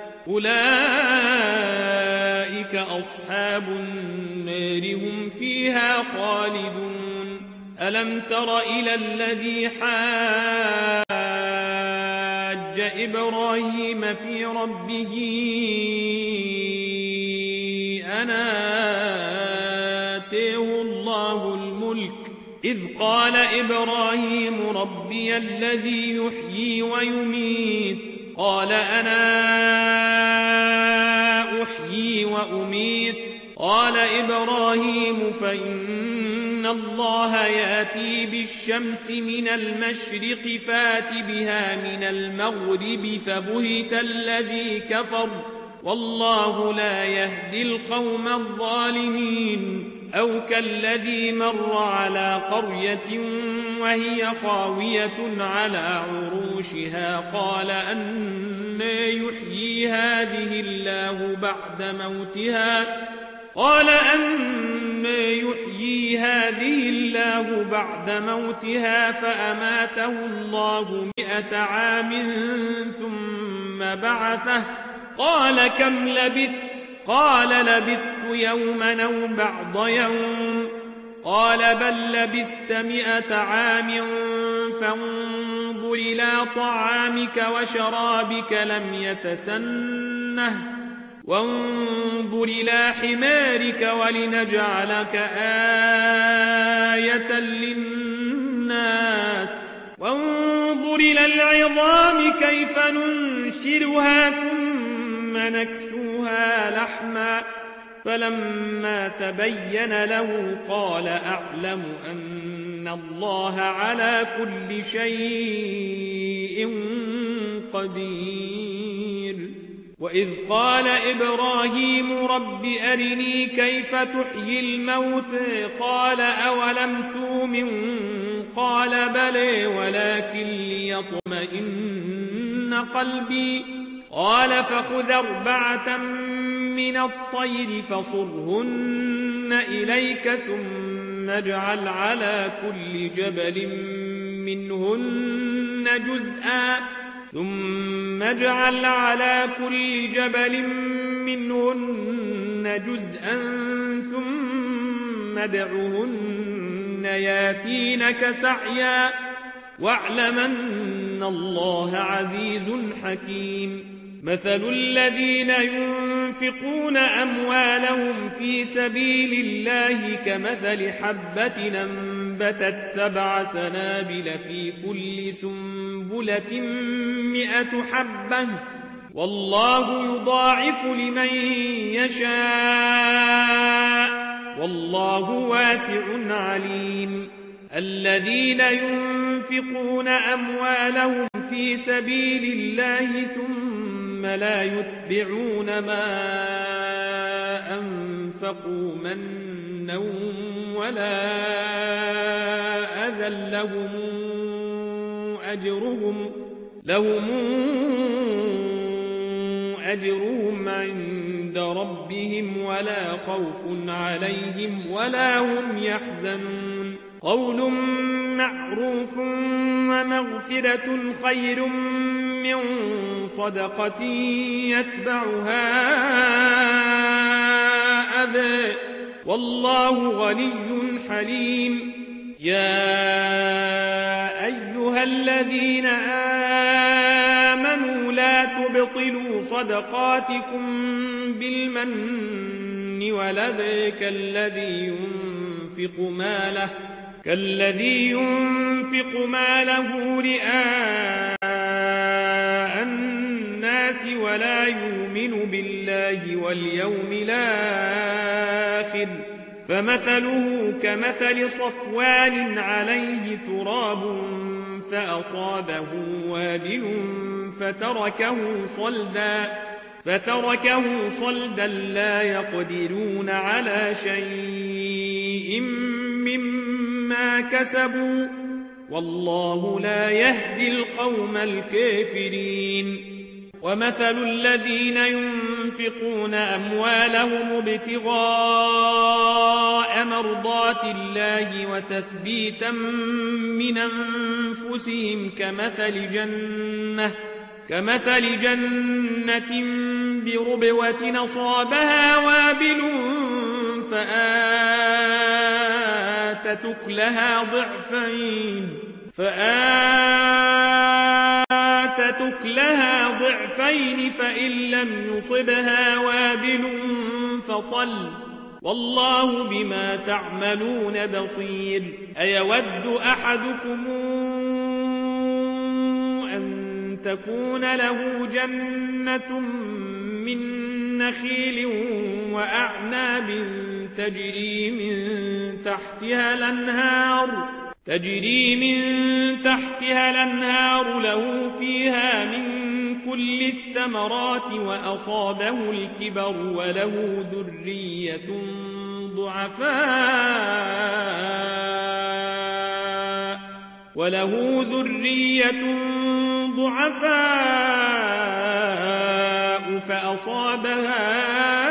أولئك أصحاب النار هم فيها خالدون. ألم تر إلى الذي حاج إبراهيم في ربه أنا آتيه الله الملك إذ قال إبراهيم ربي الذي يحيي ويميت قال أنا أحيي وأميت قال إبراهيم فإن الله يأتي بالشمس من المشرق فات بها من المغرب فبهت الذي كفر والله لا يهدي القوم الظالمين. أو كالذي مر على قرية وهي خاوية على عروشها قال أنى يحيي هذه الله بعد موتها قال أنى يحيي هذه الله بعد موتها فأماته الله مئة عام ثم بعثه قال كم لبثت قال لبثت يوما أو بعض يوم قال بل لبثت مئة عام فانظر إلى طعامك وشرابك لم يتسنه وانظر إلى حمارك ولنجعلك آية للناس وانظر إلى العظام كيف ننشرها ثم نكسوها لحما فلما تبين له قال أعلم أن الله على كل شيء قدير. وإذ قال إبراهيم رب أرني كيف تحيي الموت قال أولم تؤمن قال بلى ولكن ليطمئن قلبي قال فخذ أربعة من الطير فصرهن إليك ثم اجعل على كل جبل منهن جزءا ثم اجعل على كل جبل منهن جزءا ثم ادعهن ياتينك سعيا واعلم أن الله عزيز حكيم. مثل الذين ينفقون أموالهم في سبيل الله كمثل حبة أنبتت سبع سنابل في كل سنبلة مئة حبة والله يضاعف لمن يشاء والله واسع عليم. الذين ينفقون أموالهم في سبيل الله ثم لا يتبعون ما أنفقوا منا ولا أذى لهم أجرهم لهم أجرهم عند ربهم ولا خوف عليهم ولا هم يحزنون. قول معروف ومغفرة خير من صدقة يتبعها أذى والله غني حليم. يا أيها الذين آمنوا لا تبطلوا صدقاتكم بالمن والأذى كالذي ينفق ماله كالذي ينفق ماله رئاء الناس ولا يؤمن بالله واليوم الآخر فمثله كمثل صفوان عليه تراب فأصابه وابل فتركه صلدا فتركه صلدا لا يقدرون على شيء مما كسبوا والله لا يهدي القوم الكافرين. ومثل الذين ينفقون أموالهم ابتغاء مرضات الله وتثبيتا من أنفسهم كمثل جنة كمثل جنة بربوة أصابها وابل فآتت أكلها ضعفين فآتت أكلها ضعفين فإن لم يصبها وابل فطل والله بما تعملون بصير. أيود أحدكم أن تكون له جنة من نخيل وأعناب تجري من تحتها الأنهار تجري من تحتها الأنهار له فيها من كل الثمرات وأصابه الكبر وله ذرية ضعفاء وله ذرية ضعفاء فأصابها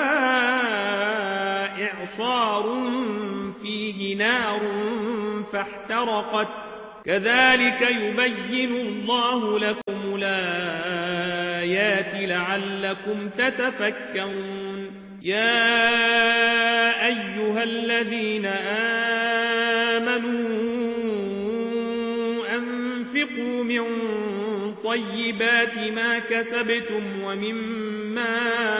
إعصار فيه نار فاحترقت كذلك يبين الله لكم الآيات لعلكم تتفكرون. يا أيها الذين آمنوا أنفقوا من طيبات ما كسبتم ومما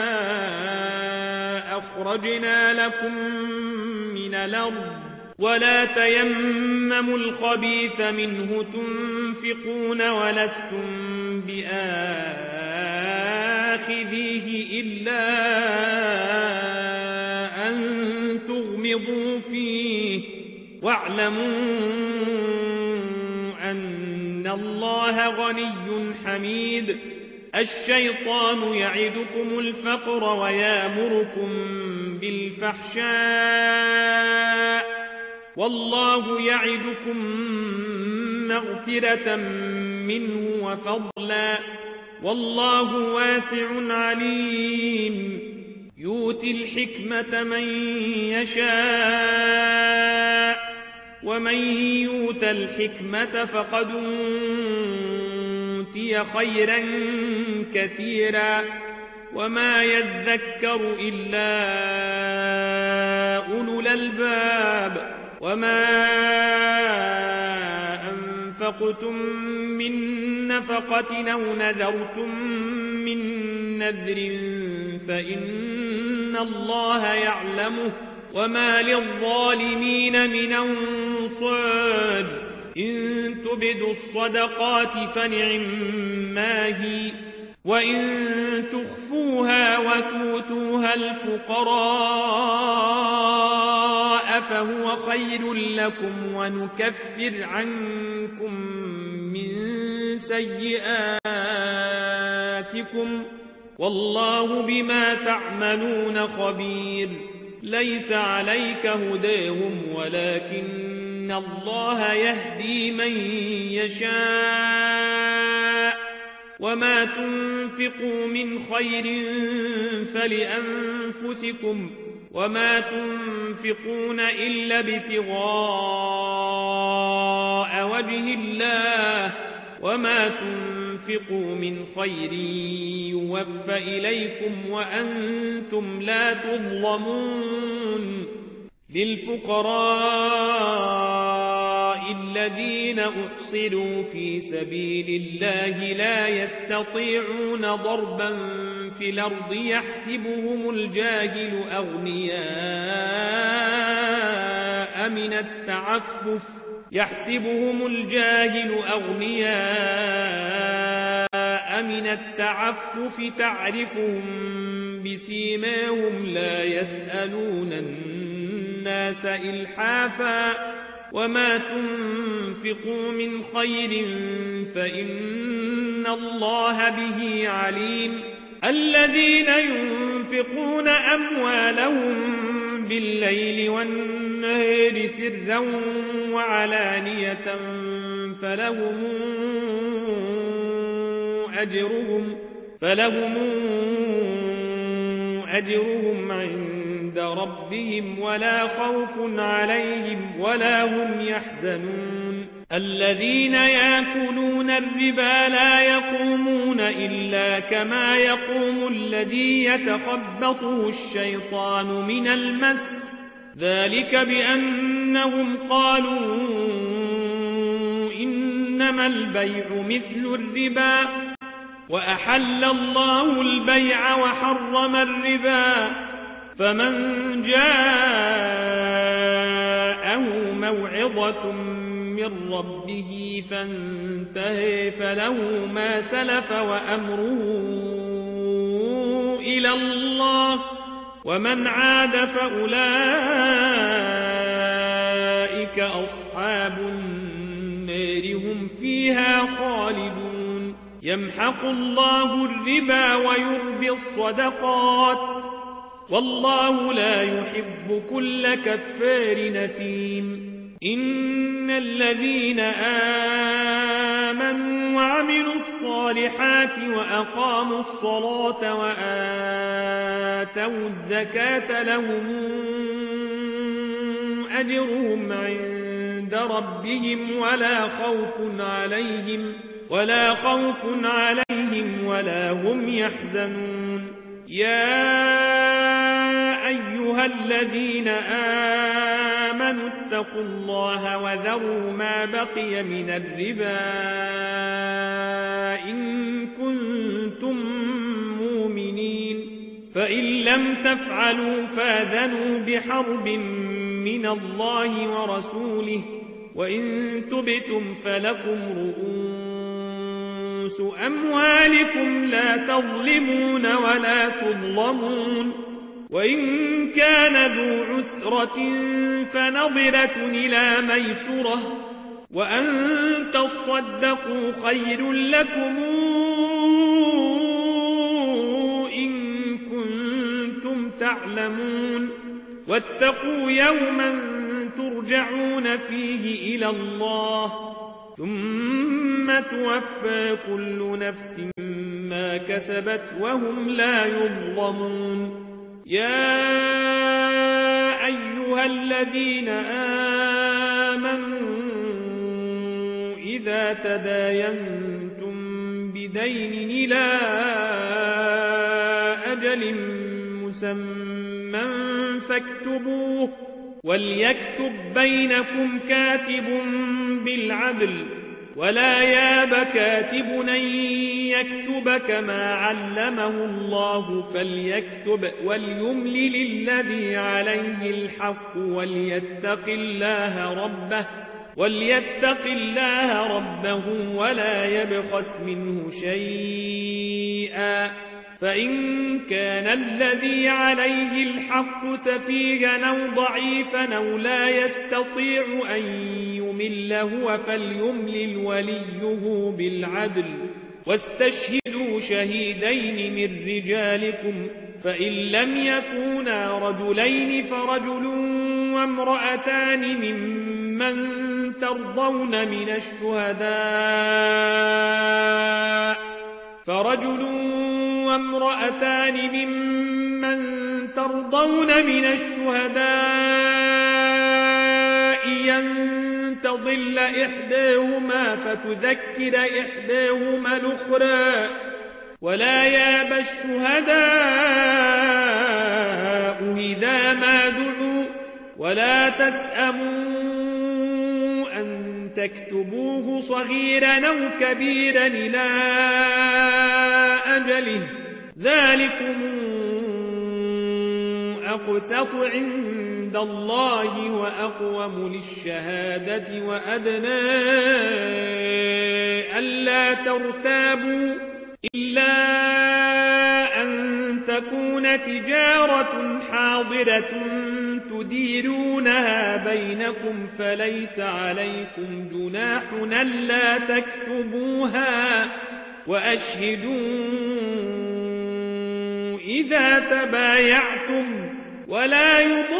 أخرجنا لكم من الأرض ولا تيمموا الخبيث منه تنفقون ولستم بآخذيه إلا لتدحضوا فيه واعلموا أن الله غني حميد. الشيطان يعدكم الفقر ويامركم بالفحشاء والله يعدكم مغفرة منه وفضلا والله واسع عليم. يؤتي الحكمة من يشاء ومن يؤت الحكمة فقد أوتي خيرا كثيرا وما يذكر إلا أولو الألباب. وما أنفقتم من نفقة أو نذرتم من نذر فإن الله يعلمه وما للظالمين من أنصار. إن تبدوا الصدقات فنعما هي وإن تخفوها وتؤتوها الفقراء فهو خير لكم ونكفر عنكم من سيئاتكم والله بما تعملون خبير. ليس عليك هداهم ولكن الله يهدي من يشاء وما تنفقوا من خير فلأنفسكم وما تنفقون إلا ابتغاء وجه الله وما تنفقوا من خير يوفى إليكم وأنتم لا تظلمون. للفقراء الذين أحصروا في سبيل الله لا يستطيعون ضربا في الأرض يحسبهم الجاهل أغنياء من التعفف يحسبهم الجاهل أغنياء من التعفف تعرفهم بسيماهم لا يسألون الناس إلحافا وما تنفقوا من خير فإن الله به عليم. الذين ينفقون أموالهم بالليل والنهار سرا وعلانية فلهم أجرهم فلهم أجرهم عند ربهم ولا خوف عليهم ولا هم يحزنون. الذين يأكلون الربا لا يقومون إلا كما يقوم الذي يتخبطه الشيطان من المس ذلك بأنهم قالوا إنما البيع مثل الربا وأحل الله البيع وحرم الربا. فمن جاءه موعظة من ربه فانتهى فله ما سلف وأمره إلى الله ومن عاد فأولئك أصحاب النار هم فيها خالدون. يمحق الله الربا ويربي الصدقات والله لا يحب كل كفار نثيم. إن الذين آمنوا وعملوا الصالحات وأقاموا الصلاة وآتوا الزكاة لهم أجرهم عند ربهم ولا خوف عليهم ولا خوف عليهم ولا هم يحزنون. يا أيها الذين آمنوا اتقوا الله وذروا ما بقي من الربا إن كنتم مؤمنين فإن لم تفعلوا فاذنوا بحرب من الله ورسوله وإن تبتم فلكم رؤوس أموالكم لا تظلمون ولا تظلمون وإن كان ذو عسرة فنظرة إلى ميسرة وأن تصدقوا خير لكم إن كنتم تعلمون واتقوا يوما ترجعون فيه إلى الله ثم توفى كل نفس ما كسبت وهم لا يظلمون يا أيها الذين آمنوا إذا تداينتم بدين إلى أجل مسمى فاكتبوه وليكتب بينكم كاتب بالعدل ولا ياب كاتب أن يكتب كما علمه الله فليكتب وليملل الذي عليه الحق وليتق الله ربه وليتق الله ربه ولا يبخس منه شيئا فإن كان الذي عليه الحق سفيها أو ضعيفا أو لا يستطيع أن يمل هو فليملل وليه بالعدل واستشهدوا شهيدين من رجالكم فإن لم يكونا رجلين فرجل وامرأتان ممن ترضون من الشهداء فرجل وامرأتان ممن ترضون من الشهداء أن تضل إحداهما فتذكر إحداهما الأخرى ولا ياب الشهداء إذا ما دعوا ولا تسأموا أن تكتبوه صغيرا أو كبيرا إلى أجله ذلكم أقسط عند الله وأقوم للشهادة وأدنى ألا ترتابوا إلا أن تكون تجارة حاضرة تديرونها بينكم فليس عليكم جناح ألا تكتبوها وأشهدوا إذا تبايعتم ولا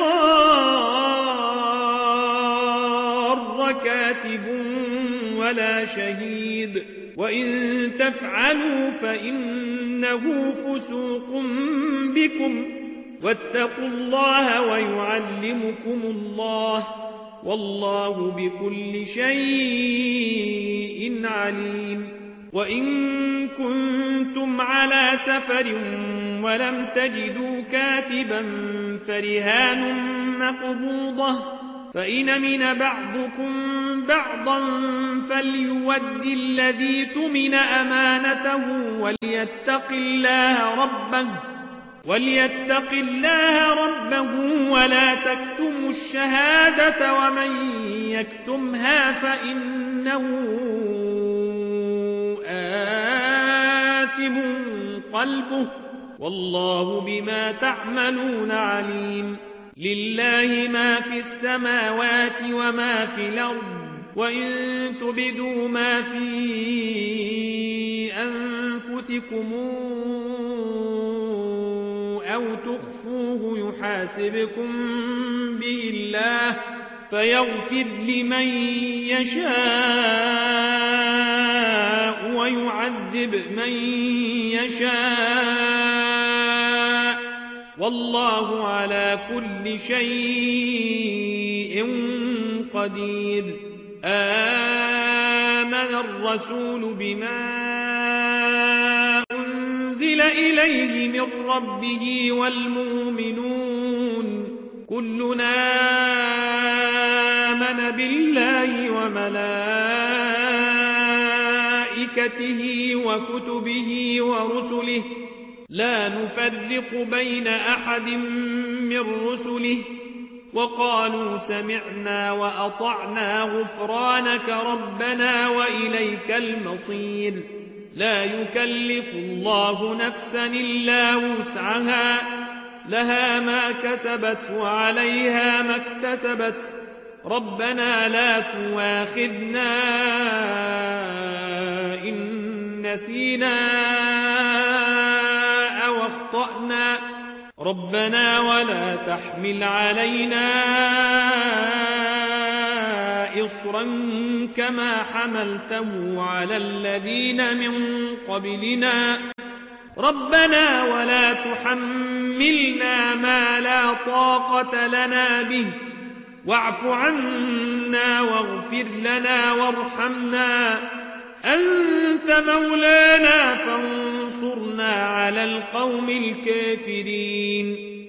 يضار كاتب ولا شهيد وإن تفعلوا فإنه فسوق بكم واتقوا الله ويعلمكم الله والله بكل شيء عليم وإن كنتم على سفر ولم تجدوا كاتبا فرهان مقبوضة فإن من بعضكم بعضا فليود الذي تمن أمانته وليتق الله ربه وليتق الله ربه ولا تكتموا الشهادة ومن يكتمها فإنه آثم قلبه والله بما تعملون عليم لله ما في السماوات وما في الأرض وإن تبدوا ما في أنفسكم أو تخفوه يحاسبكم به الله فيغفر لمن يشاء ويعذب من يشاء والله على كل شيء قدير آمن الرسول بما أنزل إليه من ربه والمؤمنون كلنا آمن بالله وملائكته وكتبه ورسله لا نفرق بين أحد من رسله وقالوا سمعنا وأطعنا غفرانك ربنا وإليك المصير لا يكلف الله نفسا إلا وسعها لها ما كسبت وعليها ما اكتسبت ربنا لا تواخذنا إن نسينا أو أخطأنا ربنا ولا تحمل علينا إصرا كما حملته على الذين من قبلنا ربنا ولا تحملنا ما لا طاقة لنا به واعف عنا واغفر لنا وارحمنا أنت مولانا فانصرنا على القوم الكافرين